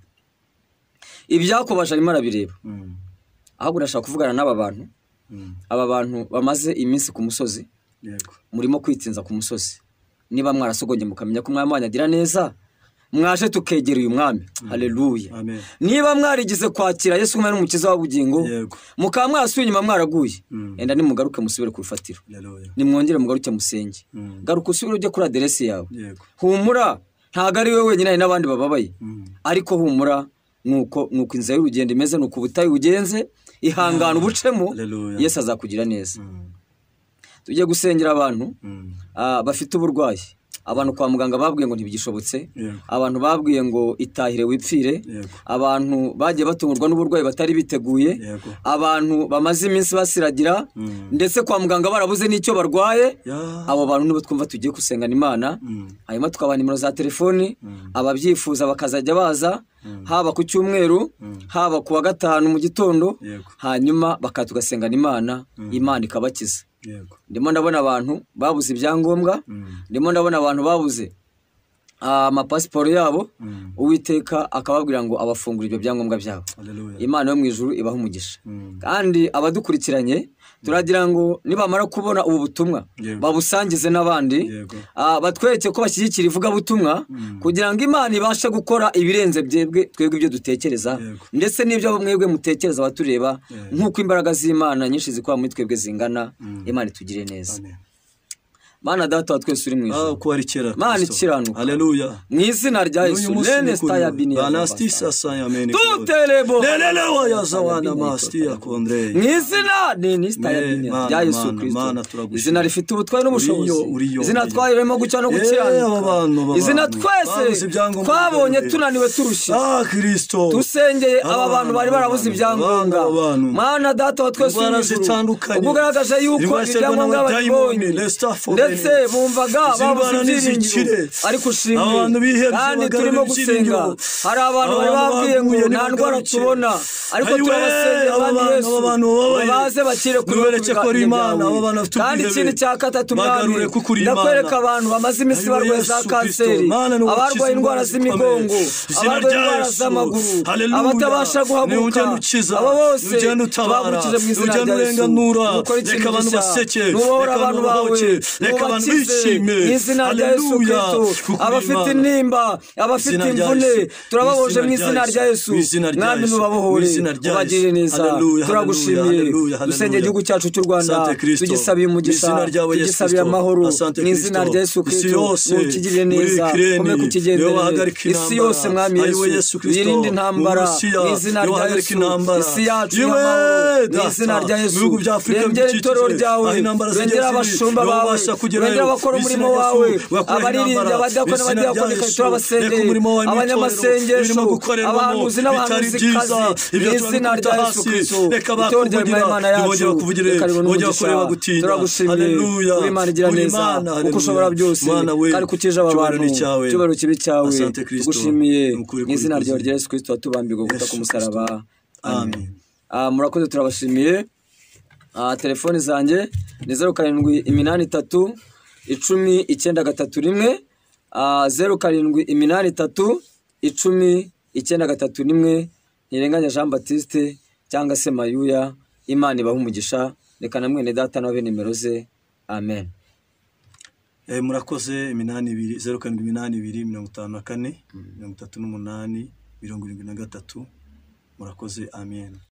ibyakobaje, arimo arabireba, mm. ahubwo urashaka kuvugana n'aba bantu, mm. aba bantu bamaze iminsi ku musozi, Yego. Murimo kwitinza ku musozi. Niba mwarasogonye mukamenya ko mwami wanyagira neza, mwaje tukegera uyu mwami. Mm. Haleluya. Amen. Niba mwarigize kwakira Yesu umwe n'umukiza w'ubugingo, mukaba mwasuye inyuma mwaraguye, mm. enda nimugaruke musubire ku rufatiro. Haleluya. Nimwongere mugaruke musenge, mm. garuka usubire ujye kuri aderesi yawe. Yego. Humura ntago ari wewe wenyine, n'abandi bababaye, mm. ariko humura nuko nuko inzira y'urugendo imeze, nuko ubutayu ugenze, ihangana ubucemo, Yesu azakugira neza. Mm. Tujye gusengera abantu, mm. uh, bafite uburwayi, abantu kwa muganga babwiye ngo ntibigishobotse, yeah. abantu babwiye ngo itahire wipfire, yeah. abantu bagiye batungurwa n'uburwayi batari biteguye, yeah. abantu bamaze iminsi basiragira, mm. ndetse kwa muganga barabuze n'icyo barwaye, yeah. abo bantu nibo twumva tugiye gusengana Imana, mm. hanyuma tukabana nimero za telefoni, mm. ababyifuza bakazajya baza, mm. haba ku cyumweru, mm. haba ku wa gatanu mu gitondo, yeah. hanyuma bakatugasengana Imana, mm. Imana ikabakiza. Yego. Ndimo ndabona abantu babuze ibyangombwa, mm. ndimo ndabona abantu babuze amapasiporo yabo Uwiteka akababwira ngo abafungura ibyo byangombwa byabo. Imana yo mu ijuru ibaha umugisha. Kandi abadukurikiranye turagira ngo nibamara kubona ubu butumwa babusangize n'abandi, batwereke ko bashyigikira ivugabutumwa kugira ngo Imana ibashe gukora ibirenze byebwe twebwe ibyo dutekereza, ndetse n'ibyo mwebwe mutekereza batureba, nk'uko imbaraga z'Imana nyinshi zikora muri twebwe zingana. Imana itugire neza. Mana data wa twese uri mu ijuru, ko ari kera Mana ikiranuka, haleluya, mu izina rya Yesu, nene staya bini ya banastisa saya meni tutelebo lelele wa yazawana mastia kondre, mu izina nene staya bini ya Yesu Kristo, izina rifite ubutware n'ubushobozi, izina twayiremo guca no gukiranuka, izina twese twabonye tunaniwe turushye, ah Kristo, tusengeye aba bantu bari barabuze ibyangombwa. Mana data wa twese uri mu ijuru, ubugaragaje yuko ibyangombwa babibonye ndetse bumvaga babuze ibyiringiro, ariko ushimye kandi turimo gusenga. Hari abantu bari babwiye ngo nta ndwara tubona, ariko turabasengera abandi Yesu baze bakire kuri Imana. Kandi ikindi cya gatatu Mwami, ndakwereka abantu bamaze iminsi barwaye za kanseri, abarwaye indwara z'imigongo, abarwaye indwara z'amaguru, abatabasha guhaguruka, abo bose tubahagurukije mu izina rya Yesu. Nukora ikintu gishya, nubohora abantu bawe, nubakize mu izina rya Yesu Kristo. Abafite intimba, abafite imvune, turababoje mu izina rya Yesu. Mwami nubabohore, ubagirire neza. Turagushimiye, dusengera igihugu cyacu cy'u Rwanda, tugisabiye umugisha, tugisabiye amahoro mu izina rya Yesu Kristo. Nukigirire neza, kome kukigendere isi yose. Mwami Yesu, wirinde intambara mu izina rya Yesu. Isi yacu y'amahoro mu izina rya Yesu. Rengera itorero ryawe, rengera abashumba bawe, rengera abakora umurimo wawe, abaririmbyi, abadiyakoni n'abadiyakonikazi, turabasengeye, abanyamasengesho, abahanuzi n'abahanuzikazi mu izina rya Yesu Kristo. Itorero ryawe Imana yacu, reka ribone umugisha. Turagushimiye, uri Imana igira neza, kuko ushobora byose, kandi kukije aba bantu icyubahiro kibi cyawe. Tugushimiye mu izina ryawe rya Yesu Kristo watubambirwa guta ku musaraba. Amen. Murakoze, turabashimiye. Telefoni zanjye ni zeru karindwi iminani itatu icumi icyenda gatatu rimwe, zeru karindwi iminani itatu icumi icyenda gatatu rimwe. Ntirenganya Jean Baptiste cyangwa se Mayuya. Imana ibaha umugisha. Reka na mwene data nawe nimero ze. Amen. Eh, murakoze. Iminani ibiri, zeru karindwi iminani ibiri mirongo itanu na kane mirongo itatu n'umunani mirongo irindwi na gatatu. Murakoze. Amen.